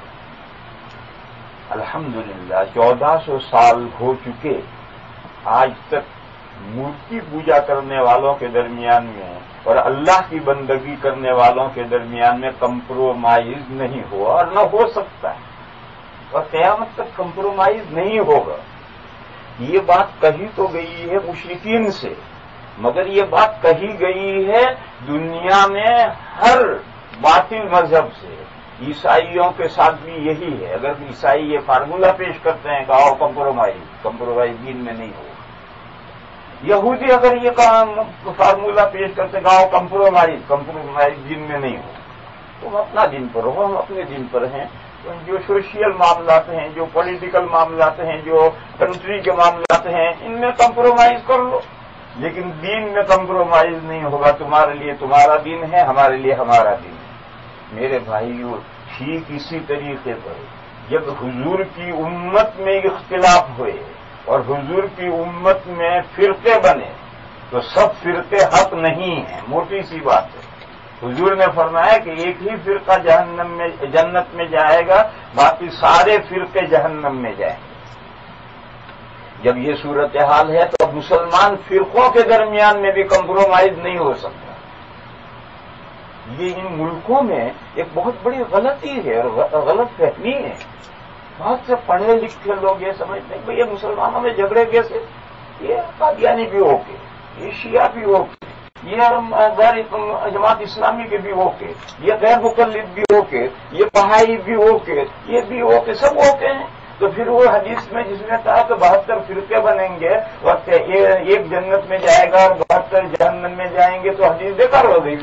[SPEAKER 2] الحمدللہ چودہ سو سال ہو چکے، آج تک مورتی پوجا کرنے والوں کے درمیان میں اور اللہ کی بندگی کرنے والوں کے درمیان میں کمپرومائز نہیں ہوا اور نہ ہو سکتا ہے، اور قیامت تک کمپرومائز نہیں ہوگا۔ یہ بات کہی تو گئی ہے مشرکین سے، مگر یہ بات کہی گئی ہے دنیا میں ہر باطل مذہب سے۔ عیسائیوں کے ساتھ بھی یہی ہے، اگر عیسائی یہ فارمولہ پیش کرتے ہیں کہ آؤ کمپرومائز کمپرومائز دین میں نہیں ہوگا، یہودی اگر یہ فارمولہ پیش کرتے ہیں کہ آؤ کمپرومائز کمپرومائز دین میں نہیں ہوگا، تم اپنا دین پر ہو، ہم اپنے دین پر ہیں۔ جو سوشل معاملات ہیں، جو پولیٹیکل معاملات ہیں، جو کنٹری کے معاملات ہیں، ان میں کمپرومائز کر لو، لیکن دین میں کمپرومائز نہیں ہوگا۔ تمہارے لیے تمہارا دین ہے، ہمارے لیے ہمارا دین ہے۔ میرے بھائیو، ٹھیک اسی طریقے پر جب حضور کی امت میں اختلاف ہوئے اور حضور کی امت میں فرقے بنے تو سب فرقے حق نہیں ہیں، موٹی سی بات ہے۔ حضور نے فرمایا کہ ایک ہی فرقہ جہنم میں جنت میں جائے گا، باقی سارے فرقے جہنم میں جائیں گے۔ جب یہ صورتحال ہے تو مسلمان فرقوں کے درمیان میں بھی کمپرومائز نہیں ہو سکتا۔ یہ ان ملکوں میں ایک بہت بڑی غلطی ہے اور غلط فہمی ہے۔ بہت سے پڑھے لکھے لوگ یہ سمجھتے ہیں کہ یہ مسلمانوں میں جھگڑے کیسے، یہ قادیانی بھی ہو کے، یہ شیعہ بھی ہو کے، یہ غیر جماعت اسلامی کے بھی ہو کے، یہ غیر مقلد بھی ہو کے، یہ بہائی بھی ہو کے، یہ بھی ہو کے، سب ہو کے ہیں۔ تو پھر وہ حدیث میں جس نے کہا کہ بہتر فرقے بنیں گے اور ایک جنت میں جائے گا اور بہتر جہنم میں جائیں گے، تو حدیث بیکار ہو گئی۔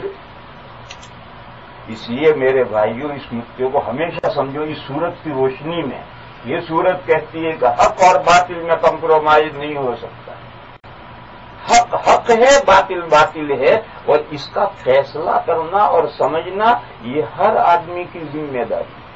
[SPEAKER 2] اس لیے میرے بھائیوں، اس نقطے کو ہمیشہ سمجھو، اس صورت کی روشنی میں یہ صورت کہتی ہے کہ حق اور باطل میں کمپرومائز نہیں ہو سکتا۔ حق حق ہے، باطل باطل ہے، اور اس کا فیصلہ کرنا اور سمجھنا یہ ہر آدمی کی ذمہ داری ہے۔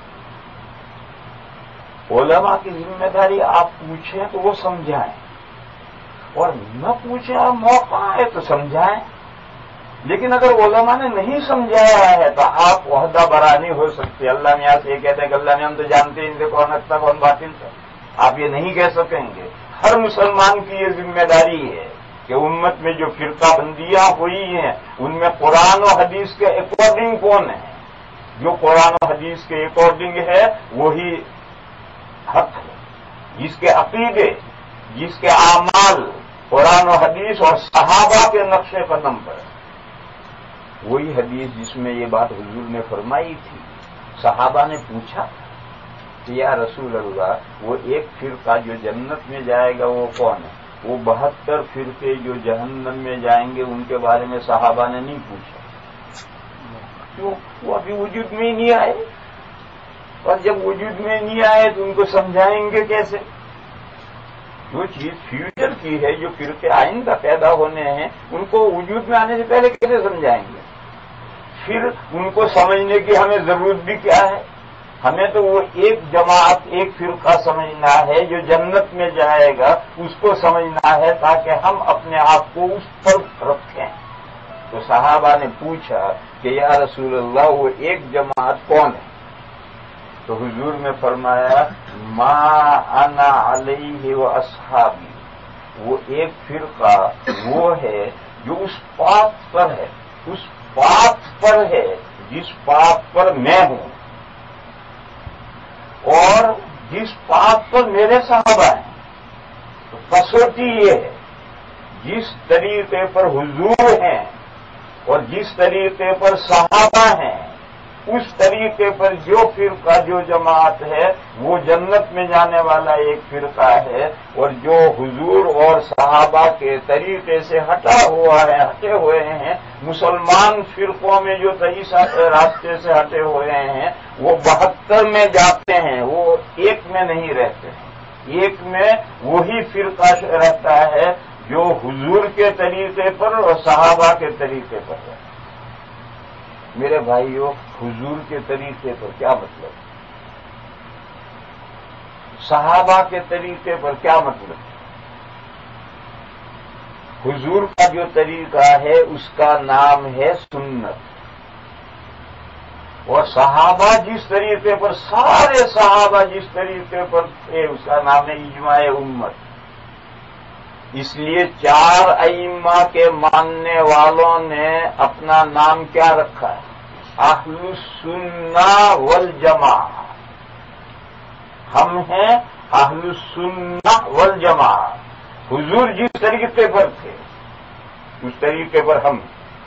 [SPEAKER 2] علماء کی ذمہ داری آپ پوچھیں تو وہ سمجھائیں، اور نہ پوچھیں اور موقع ہے تو سمجھائیں۔ لیکن اگر علماء نے نہیں سمجھایا ہے تو آپ عہدہ برا نہیں ہو سکتے۔ اللہ میاں سے یہ کہتے ہیں کہ اللہ نے ہم تو جانتے ہیں کون حق تھا کون باطل تھا، آپ یہ نہیں کہہ سکیں گے۔ ہر مسلمان کی یہ ذمہ داری ہے کہ امت میں جو فرقہ بندیاں ہوئی ہیں ان میں قرآن و حدیث کے اکارڈنگ کون ہے، جو قرآن و حدیث کے اکارڈنگ ہے وہی حق ہے، جس کے عقیدے، جس کے اعمال قرآن و حدیث اور صحابہ کے نقش قدم پر، وہی حدیث جس میں یہ بات حضور نے فرمائی تھی۔ صحابہ نے پوچھا کہ یا رسول اللہ، وہ ایک فرقہ جو جنت میں جائے گا وہ کون ہے؟ وہ بہتر فرقے جو جہنم میں جائیں گے ان کے بارے میں صحابہ نے نہیں پوچھا، کیوں؟ وہ ابھی وجود میں ہی نہیں آئے، اور جب وجود میں نہیں آئے تو ان کو سمجھائیں گے کیسے؟ جو چیز فیوچر کی ہے، جو فرقے آئندہ پیدا ہونے ہیں، ان کو وجود میں آنے سے پہلے کیسے سمجھائیں گے؟ پھر ان کو سمجھنے کی ہمیں ضرورت بھی کیا ہے؟ ہمیں تو وہ ایک جماعت، ایک فرقہ سمجھنا ہے جو جنت میں جائے گا، اس کو سمجھنا ہے تاکہ ہم اپنے آپ کو اس پر رکھیں۔ تو صحابہ نے پوچھا کہ یا رسول اللہ، وہ ایک جماعت کون ہے؟ تو حضور نے فرمایا ما انا علیہ و اصحابی، وہ ایک فرقہ وہ ہے جو اس پات پر ہے، اس پات پر ہے جس پات پر میں ہوں، اور جس پات پر میرے صحابہ ہیں۔ تو کسوٹی یہ ہے، جس طریقے پر حضور ہیں اور جس طریقے پر صحابہ ہیں، اس طریقے پر جو فرقہ، جو جماعت ہے، وہ جنت میں جانے والا ایک فرقہ ہے، اور جو حضور اور صحابہ کے طریقے سے ہٹا ہوا ہے، ہٹے ہوئے ہیں، مسلمان فرقوں میں جو تیئیس راستے سے ہٹے ہوئے ہیں، وہ بہتر میں جاتے ہیں، وہ ایک میں نہیں رہتے ہیں۔ ایک میں وہی فرقہ رہتا ہے جو حضور کے طریقے پر اور صحابہ کے طریقے پر ہے۔ میرے بھائیوں، حضور کے طریقے پر کیا مطلب؟ صحابہ کے طریقے پر کیا مطلب؟ حضور کا جو طریقہ ہے اس کا نام ہے سنت، اور صحابہ جس طریقے پر، سارے صحابہ جس طریقے پر تھے، اس کا نام ہے اجماع امت۔ اس لیے چار ائمہ کے ماننے والوں نے اپنا نام کیا رکھا ہے؟ اہل السنہ والجماعہ۔ ہم ہیں اہل السنہ والجماعہ۔ حضور جس طریقے پر تھے اس طریقے پر ہم،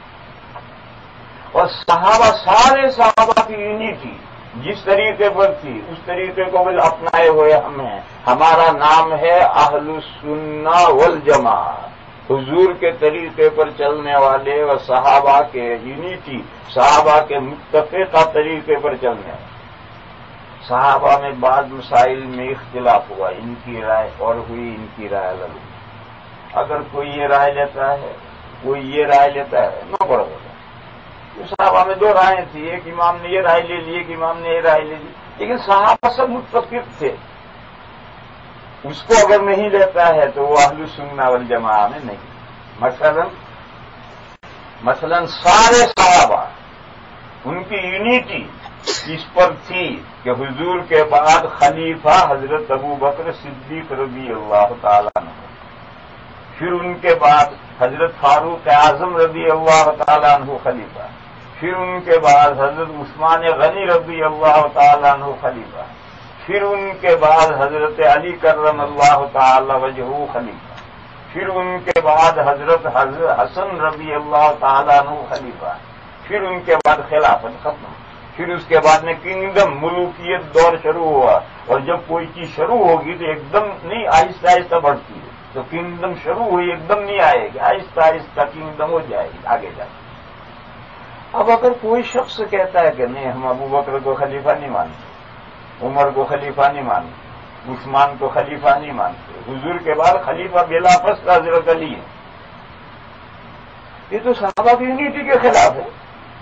[SPEAKER 2] اور صحابہ، سارے صحابہ کی یونیٹی جس طریقے پر تھی اس طریقے کو بھی اپنائے ہوئے ہم ہیں۔ ہمارا نام ہے اہل السنہ والجماعہ، حضور کے طریقے پر چلنے والے اور صحابہ کے یونیٹی، صحابہ کے متفقہ طریقے پر چلنے والے۔ صحابہ میں بعض مسائل میں اختلاف ہوا، ان کی رائے اور ہوئی، ان کی رائے الگ ہوئی۔ اگر کوئی یہ رائے لیتا ہے، کوئی یہ رائے لیتا ہے، نہ پڑ ہوگا۔ صحابہ میں دو رائے تھی، ایک امام نے یہ رائے لے لی، ایک امام نے یہ رائے لے لی، لیکن صحابہ سب متفق تھے۔ اس کو اگر نہیں لیتا ہے تو وہ اہل السنہ والجماعہ میں نہیں۔ مثلا مثلا سارے صحابہ، ان کی یونیٹی اس پر تھی کہ حضور کے بعد خلیفہ حضرت ابو بکر صدیق رضی اللہ تعالیٰ عنہ، پھر ان کے بعد حضرت فاروق اعظم رضی اللہ تعالیٰ عنہ خلیفہ، پھر ان کے بعد حضرت عثمان غنی رضی اللہ تعالیٰ عنہ خلیفہ، پھر ان کے بعد حضرت علی کرم اللہ تعالی وجہہ خلیفہ، پھر ان کے بعد حضرت حسن رضی اللہ تعالیٰ عنہ خلیفہ، پھر ان کے بعد خلافت ختم، پھر اس کے بعد میں کنگڈم، ملوکیت دور شروع ہوا۔ اور جب کوئی چیز شروع ہوگی تو ایک دم نہیں، آہستہ آہستہ بڑھتی ہے۔ تو کنگڈم شروع ہوئی، ایک دم نہیں آئے گی، آہستہ آہستہ کنگڈم ہو جائے گی آگے جا کے۔ اب اگر کوئی شخص کہتا ہے کہ نہیں، ہم ابو بکر کو خلیفہ نہیں مانتے، عمر کو خلیفہ نہیں مانتے، عثمان کو خلیفہ نہیں مانتے، حضور کے بعد خلیفہ بلا فصل حضرت علی ہے، یہ تو صحابہ کی یونیٹی کے خلاف ہے۔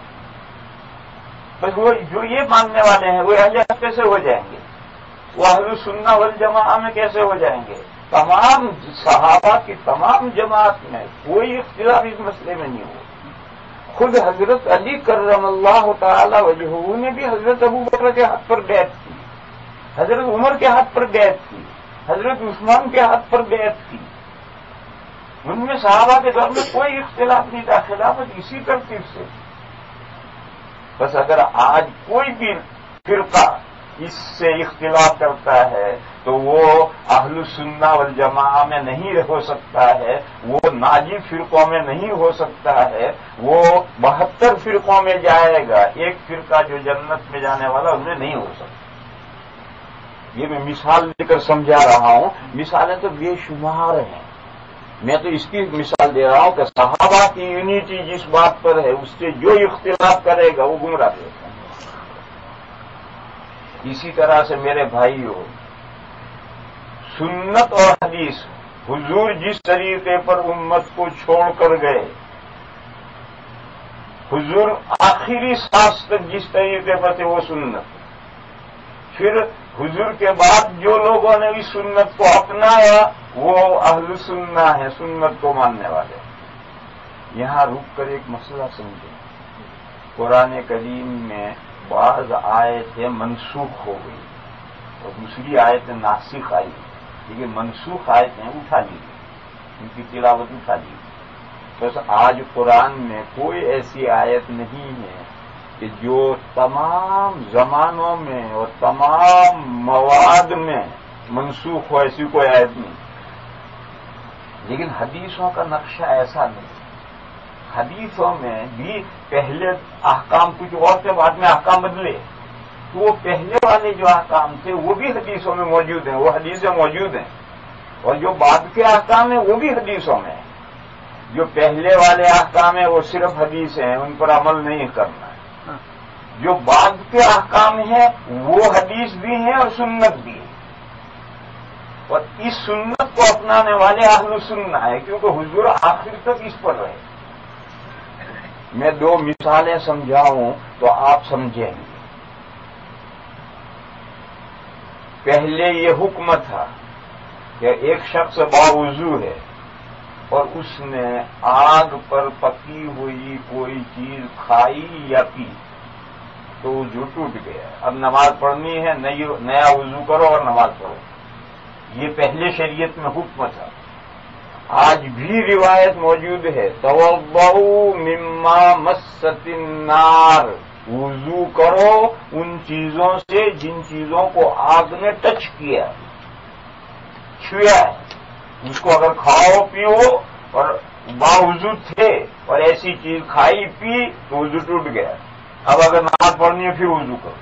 [SPEAKER 2] بس وہ جو یہ ماننے والے ہیں وہ اہل حق کیسے ہو جائیں گے؟ وہ اہل السنہ والجماعہ میں کیسے ہو جائیں گے؟ تمام صحابہ کی تمام جماعت میں کوئی اختلاف اس مسئلے میں نہیں ہوا۔ خود حضرت علی کرم اللہ تعالی وجہہ نے بھی حضرت ابو بکر کے ہاتھ پر بیعت کی، حضرت عمر کے ہاتھ پر بیعت کی، حضرت عثمان کے ہاتھ پر بیعت کی۔ ان میں صحابہ کے دور میں کوئی اختلاف نہیں تھا، خلافت اسی ترتیب سے۔ بس اگر آج کوئی بھی فرقہ اس سے اختلاف کرتا ہے تو وہ اہل السنہ والجماعہ میں نہیں ہو سکتا ہے، وہ ناجی فرقوں میں نہیں ہو سکتا ہے، وہ بہتر فرقوں میں جائے گا، ایک فرقہ جو جنت میں جانے والا ان میں نہیں ہو سکتا۔ یہ میں مثال دے کر سمجھا رہا ہوں، مثالیں تو بے شمار ہیں، میں تو اس کی مثال دے رہا ہوں کہ صحابہ کی یونٹی جس بات پر ہے اس سے جو اختلاف کرے گا وہ گمراہ ہوگا۔ اسی طرح سے میرے بھائیوں، سنت اور حدیث، حضور جس طریقے پر امت کو چھوڑ کر گئے، حضور آخری سانس تک جس طریقے پر تھے وہ سنت، پھر حضور کے بعد جو لوگوں نے اس سنت کو اپنایا وہ اہل سنہ ہے، سنت کو ماننے والے۔ یہاں رک کر ایک مسئلہ سمجھیں، قرآن کریم میں بعض آیتیں منسوخ ہو گئی اور دوسری آیتیں ناسخ آئی، لیکن منسوخ آیتیں اٹھا لی گئی، ان کی تلاوت اٹھا لی گئی۔ بس آج قرآن میں کوئی ایسی آیت نہیں ہے کہ جو تمام زمانوں میں اور تمام مواد میں منسوخ ہو، ایسی کوئی آیت نہیں۔ لیکن حدیثوں کا نقشہ ایسا نہیں، حدیثوں میں بھی پہلے احکام کچھ اور تھے، بعد میں احکام بدلے، تو وہ پہلے والے جو احکام تھے وہ بھی حدیثوں میں موجود ہیں، وہ حدیثیں موجود ہیں، اور جو بعد کے احکام ہیں وہ بھی حدیثوں میں ہیں۔ جو پہلے والے احکام ہیں وہ صرف حدیث ہیں، ان پر عمل نہیں کرنا ہے۔ جو بعد کے احکام ہیں وہ حدیث بھی ہیں اور سنت بھی ہے، اور اس سنت کو اپنانے والے اہل سنہ ہے، کیونکہ حضور آخر تک اس پر رہے۔ میں دو مثالیں سمجھاؤں تو آپ سمجھیں گے۔ پہلے یہ حکم تھا کہ ایک شخص باوضو ہے اور اس نے آگ پر پکی ہوئی کوئی چیز کھائی یا پی تو وضو ٹوٹ گیا، اب نماز پڑھنی ہے، نیا وضو کرو اور نماز پڑھو۔ یہ پہلے شریعت میں حکم تھا۔ آج بھی روایت موجود ہے، توضؤ مما مست النار، وضو کرو ان چیزوں سے جن چیزوں کو آگ نے ٹچ کیا، چھویا ہے، اس کو اگر کھاؤ پیو اور باوضو تھے اور ایسی چیز کھائی پی تو وضو ٹوٹ گیا، اب اگر نماز پڑھنی ہے پھر وضو کرو۔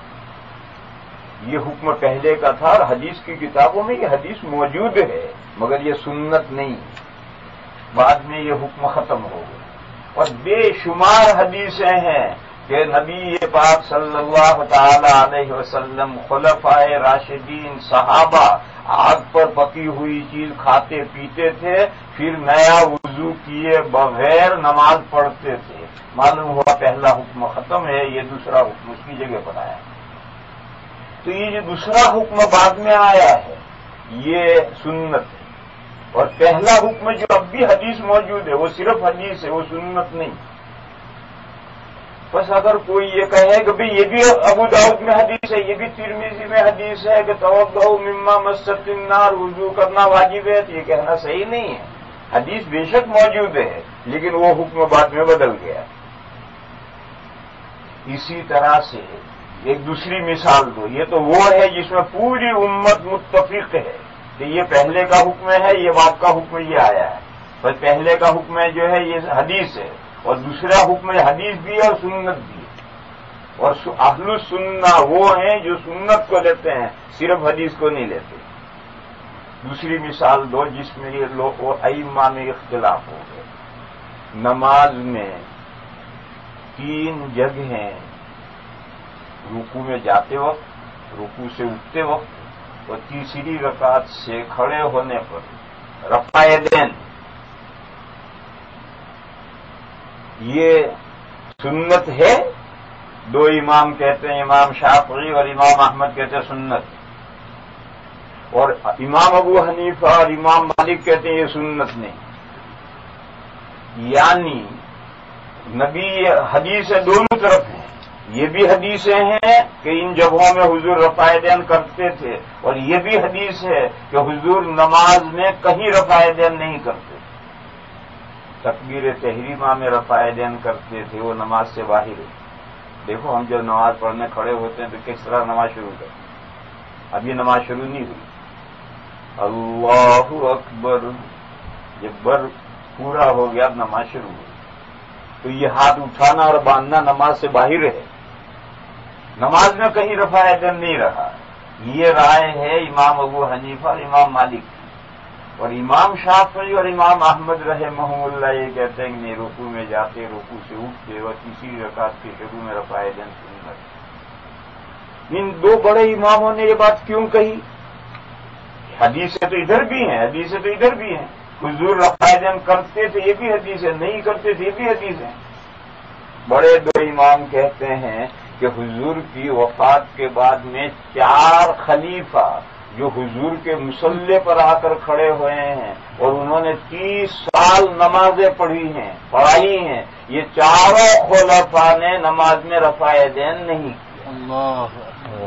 [SPEAKER 2] یہ حکم پہلے کا تھا، اور حدیث کی کتابوں میں یہ حدیث موجود ہے، مگر یہ سنت نہیں، بعد میں یہ حکم ختم ہو گیا۔ اور بے شمار حدیثیں ہیں کہ نبی پاک صلی اللہ تعالی علیہ وسلم، خلفائے راشدین، صحابہ آگ پر پکی ہوئی چیز کھاتے پیتے تھے، پھر نیا وضو کیے بغیر نماز پڑھتے تھے۔ معلوم ہوا پہلا حکم ختم ہے، یہ دوسرا حکم اس کی جگہ پر آیا۔ تو یہ جو دوسرا حکم بعد میں آیا ہے یہ سنت ہے، اور پہلا حکم جو اب بھی حدیث موجود ہے وہ صرف حدیث ہے، وہ سنت نہیں۔ بس اگر کوئی یہ کہے کہ بھئی یہ بھی ابو داؤد میں حدیث ہے، یہ بھی ترمذی میں حدیث ہے کہ توضؤ مما مست النار، وضو کرنا واجب ہے، تو یہ کہنا صحیح نہیں ہے۔ حدیث بے شک موجود ہے لیکن وہ حکم بعد میں بدل گیا۔ اسی طرح سے ایک دوسری مثال دو، یہ تو وہ ہے جس میں پوری امت متفق ہے کہ یہ پہلے کا حکم ہے، یہ بعد کا حکم یہ آیا ہے، پر پہلے کا حکم جو ہے یہ حدیث ہے، اور دوسرا حکم حدیث بھی ہے اور سنت بھی ہے۔ اور اہل السنہ وہ ہیں جو سنت کو لیتے ہیں، صرف حدیث کو نہیں لیتے۔ دوسری مثال دو جس میں یہ لوگ ائمہ میں اختلاف ہو گئے، نماز میں تین جگہیں، رکوع میں جاتے وقت، رکوع سے اٹھتے وقت، اور تیسری رکعت سے کھڑے ہونے پر رفع یدین، یہ سنت ہے۔ دو امام کہتے ہیں، امام شافعی اور امام احمد کہتے ہیں سنت، اور امام ابو حنیفہ اور امام مالک کہتے ہیں یہ سنت نہیں۔ یعنی نبی حدیثیں دونوں طرف ہیں، یہ بھی حدیثیں ہیں کہ ان جگہوں میں حضور رفع یدین کرتے تھے، اور یہ بھی حدیث ہے کہ حضور نماز میں کہیں رفع یدین نہیں کرتے، تکبیر تحریمہ میں رفع یدین کرتے تھے، وہ نماز سے باہر ہے۔ دیکھو ہم جب نماز پڑھنے کھڑے ہوتے ہیں تو کس طرح نماز شروع کرتے ہیں؟ اب یہ نماز شروع نہیں ہوئی. اللہ اکبر، جب بر پورا ہو گیا اب نماز شروع ہوئی. تو یہ ہاتھ اٹھانا اور باندھنا نماز سے باہر ہے. نماز میں کہیں رفع یدین نہیں رہا. یہ رائے ہے امام ابو حنیفہ اور امام مالک کی. اور امام شافعی اور امام احمد رحمہم اللہ یہ کہتے ہیں کہ نہیں، رکوع میں جاتے رکوع سے اٹھتے اور کسی رکعت کے شروع میں رفع یدین سنت. ان دو بڑے اماموں نے یہ بات کیوں کہی؟ حدیثیں تو ادھر بھی ہیں، حدیثیں تو ادھر بھی ہیں. حضور رفع یدین کرتے تھے یہ بھی حدیث ہے، نہیں کرتے تھے یہ بھی حدیث ہے. بڑے دو امام کہتے ہیں کہ حضور کی وفات کے بعد میں چار خلیفہ جو حضور کے مصلی پر آ کر کھڑے ہوئے ہیں اور انہوں نے تیس سال نمازیں پڑھی ہیں پڑھائی ہیں، یہ چاروں خلفاء نے نماز میں رفع یدین نہیں کیا. اللہ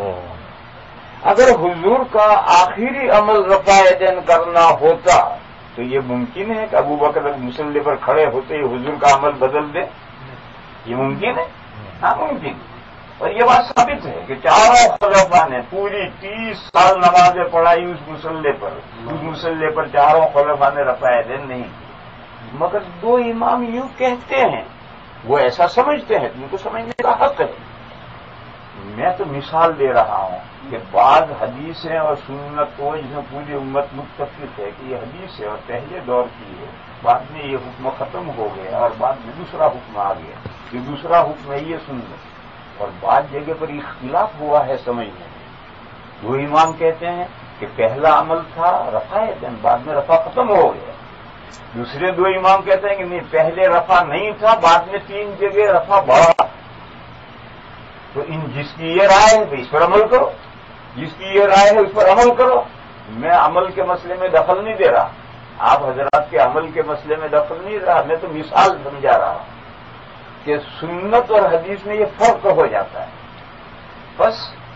[SPEAKER 2] اگر حضور کا آخری عمل رفع یدین کرنا ہوتا تو یہ ممکن ہے کہ ابو بکر مصلی پر کھڑے ہوتے ہی حضور کا عمل بدل دے؟ یہ ممکن ہے؟ ہاں ممکن. اور یہ بات ثابت ہے کہ چاروں خلفاء نے پوری تیس سال نمازیں پڑھائی اس مصلی پر، اس مصلی پر چاروں خلفاء نے رفع یدین نہیں کی. مگر دو امام یوں کہتے ہیں، وہ ایسا سمجھتے ہیں، ان کو سمجھنے کا حق ہے. میں تو مثال دے رہا ہوں کہ بعض حدیثیں اور سنت کو جس میں پوری امت متفق ہے کہ یہ حدیث ہے اور پہلے دور کی ہے، بعد میں یہ حکم ختم ہو گیا اور بعد میں دوسرا حکم آ گیا. یہ دوسرا حکم ہے یہ سنت. اور بعض جگہ پر اختلاف ہوا ہے سمجھنے میں. دو امام کہتے ہیں کہ پہلا عمل تھا رفع یدین، بعد میں رفع ختم ہو گیا. دوسرے دو امام کہتے ہیں کہ نہیں، پہلے رفع نہیں تھا، بعد میں تین جگہ رفع بڑھا. تو ان جس کی یہ رائے ہے اس پر عمل کرو، جس کی یہ رائے ہے اس پر عمل کرو. میں عمل کے مسئلے میں دخل نہیں دے رہا، آپ حضرات کے عمل کے مسئلے میں دخل نہیں رہا. میں تو مثال سمجھا رہا ہوں کہ سنت اور حدیث میں یہ فرق ہو جاتا ہے. بس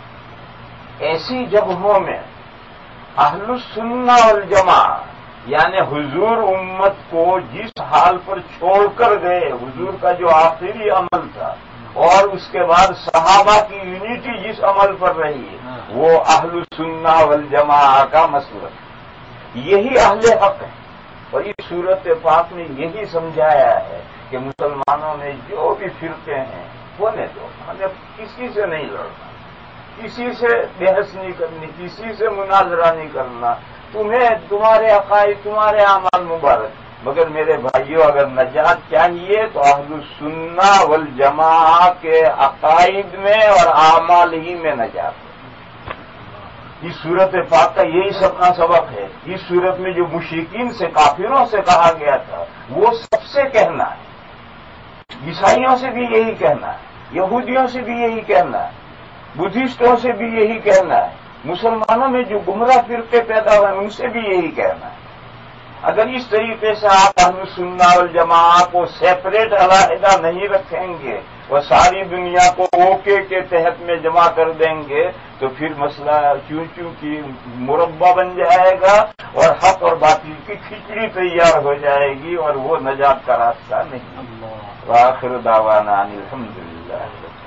[SPEAKER 2] ایسی جگہوں میں اہل السنہ والجماعہ یعنی حضور امت کو جس حال پر چھوڑ کر گئے، حضور کا جو آخری عمل تھا اور اس کے بعد صحابہ کی یونٹی جس عمل پر رہی ہے، وہ اہل السنہ والجماعہ کا مسئلہ. یہی اہل حق ہے. اور اس صورت پاک نے یہی سمجھایا ہے کہ مسلمانوں میں جو بھی فرقے ہیں ہونے دو، ہمیں کسی سے نہیں لڑنا، کسی سے بحث نہیں کرنی، کسی سے مناظرہ نہیں کرنا. تمہیں تمہارے عقائد تمہارے اعمال مبارک، مگر میرے بھائیوں اگر نجات چاہیے تو اہل السنہ والجماعہ کے عقائد میں اور اعمال ہی میں نجات ہے. اس صورت پاک کا یہی سب کا سبق ہے. اس صورت میں جو مشرکین سے کافروں سے کہا گیا تھا وہ سب سے کہنا ہے، عیسائیوں سے بھی یہی کہنا ہے، یہودیوں سے بھی یہی کہنا ہے، بدھسٹوں سے بھی یہی کہنا ہے، مسلمانوں میں جو گمراہ فرقے پیدا ہوئے ان سے بھی یہی کہنا ہے. اگر اس طریقے سے آپ اہل السنہ والجماعہ کو سیپریٹ علیحدہ نہیں رکھیں گے اور ساری دنیا کو اوکے کے تحت میں جمع کر دیں گے تو پھر مسئلہ چوں چوں کی مربع بن جائے گا اور حق اور باطل کی کھچڑی تیار ہو جائے گی اور وہ نجات کا راستہ نہیں. وآخر دعوانا ان الحمدللہ.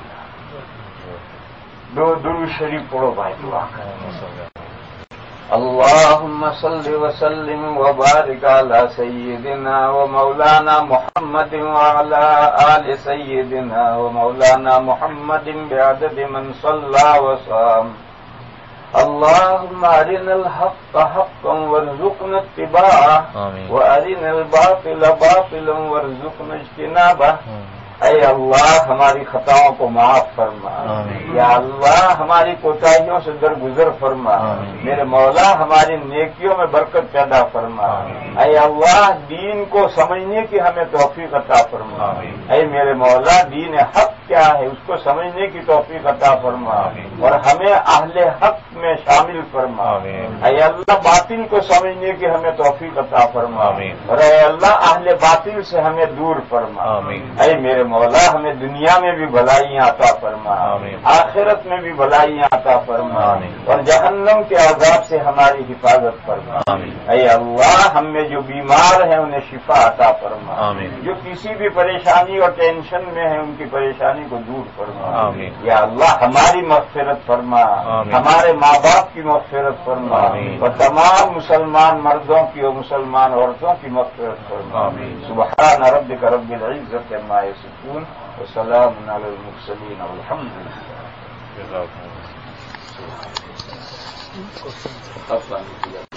[SPEAKER 2] دو درود شریف پڑھو بھائی، دعا کریں. اللهم صل وسلم وبارك على سيدنا ومولانا محمد وعلى آل سيدنا ومولانا محمد بعدد من صلى وصام. اللهم أرنا الحق حقا وارزقنا اتباعه وأرنا الباطل باطلا وارزقنا اجتنابه. اے اللہ ہماری خطاؤں کو معاف فرما. یا اللہ ہماری کوتاہیوں سے درگزر فرما. میرے مولا ہماری نیکیوں میں برکت پیدا فرما. اے اللہ دین کو سمجھنے کی ہمیں توفیق عطا فرما. اے میرے مولا دین حق کیا ہے اس کو سمجھنے کی توفیق عطا فرما اور ہمیں اہل حق میں شامل فرما. اے اللہ باطل کو سمجھنے کی ہمیں توفیق عطا فرما اور اے اللہ اہل باطل سے ہمیں دور فرما. اے میرے مولا ہمیں دنیا میں بھی بھلائیاں عطا فرما، آخرت میں بھی بھلائیاں عطا فرما اور جہنم کے عذاب سے ہماری حفاظت فرما. اے اللہ ہم میں جو بیمار ہیں انہیں شفا عطا فرما، جو کسی بھی پریشانی اور ٹینشن میں ہیں ان کی پریشانی پریشانی کو دور فرما.
[SPEAKER 1] آمین.
[SPEAKER 2] یا اللہ ہماری مغفرت فرما,
[SPEAKER 1] آمین.
[SPEAKER 2] ہمارے ماں باپ کی مغفرت فرما,
[SPEAKER 1] آمین.
[SPEAKER 2] اور تمام مسلمان مردوں کی اور مسلمان عورتوں کی مغفرت فرما.
[SPEAKER 1] آمین.
[SPEAKER 2] سبحان ربک رب العزت عما یصفون وسلام علی المرسلین والحمد للہ.
[SPEAKER 1] جزاک اللہ.
[SPEAKER 2] اب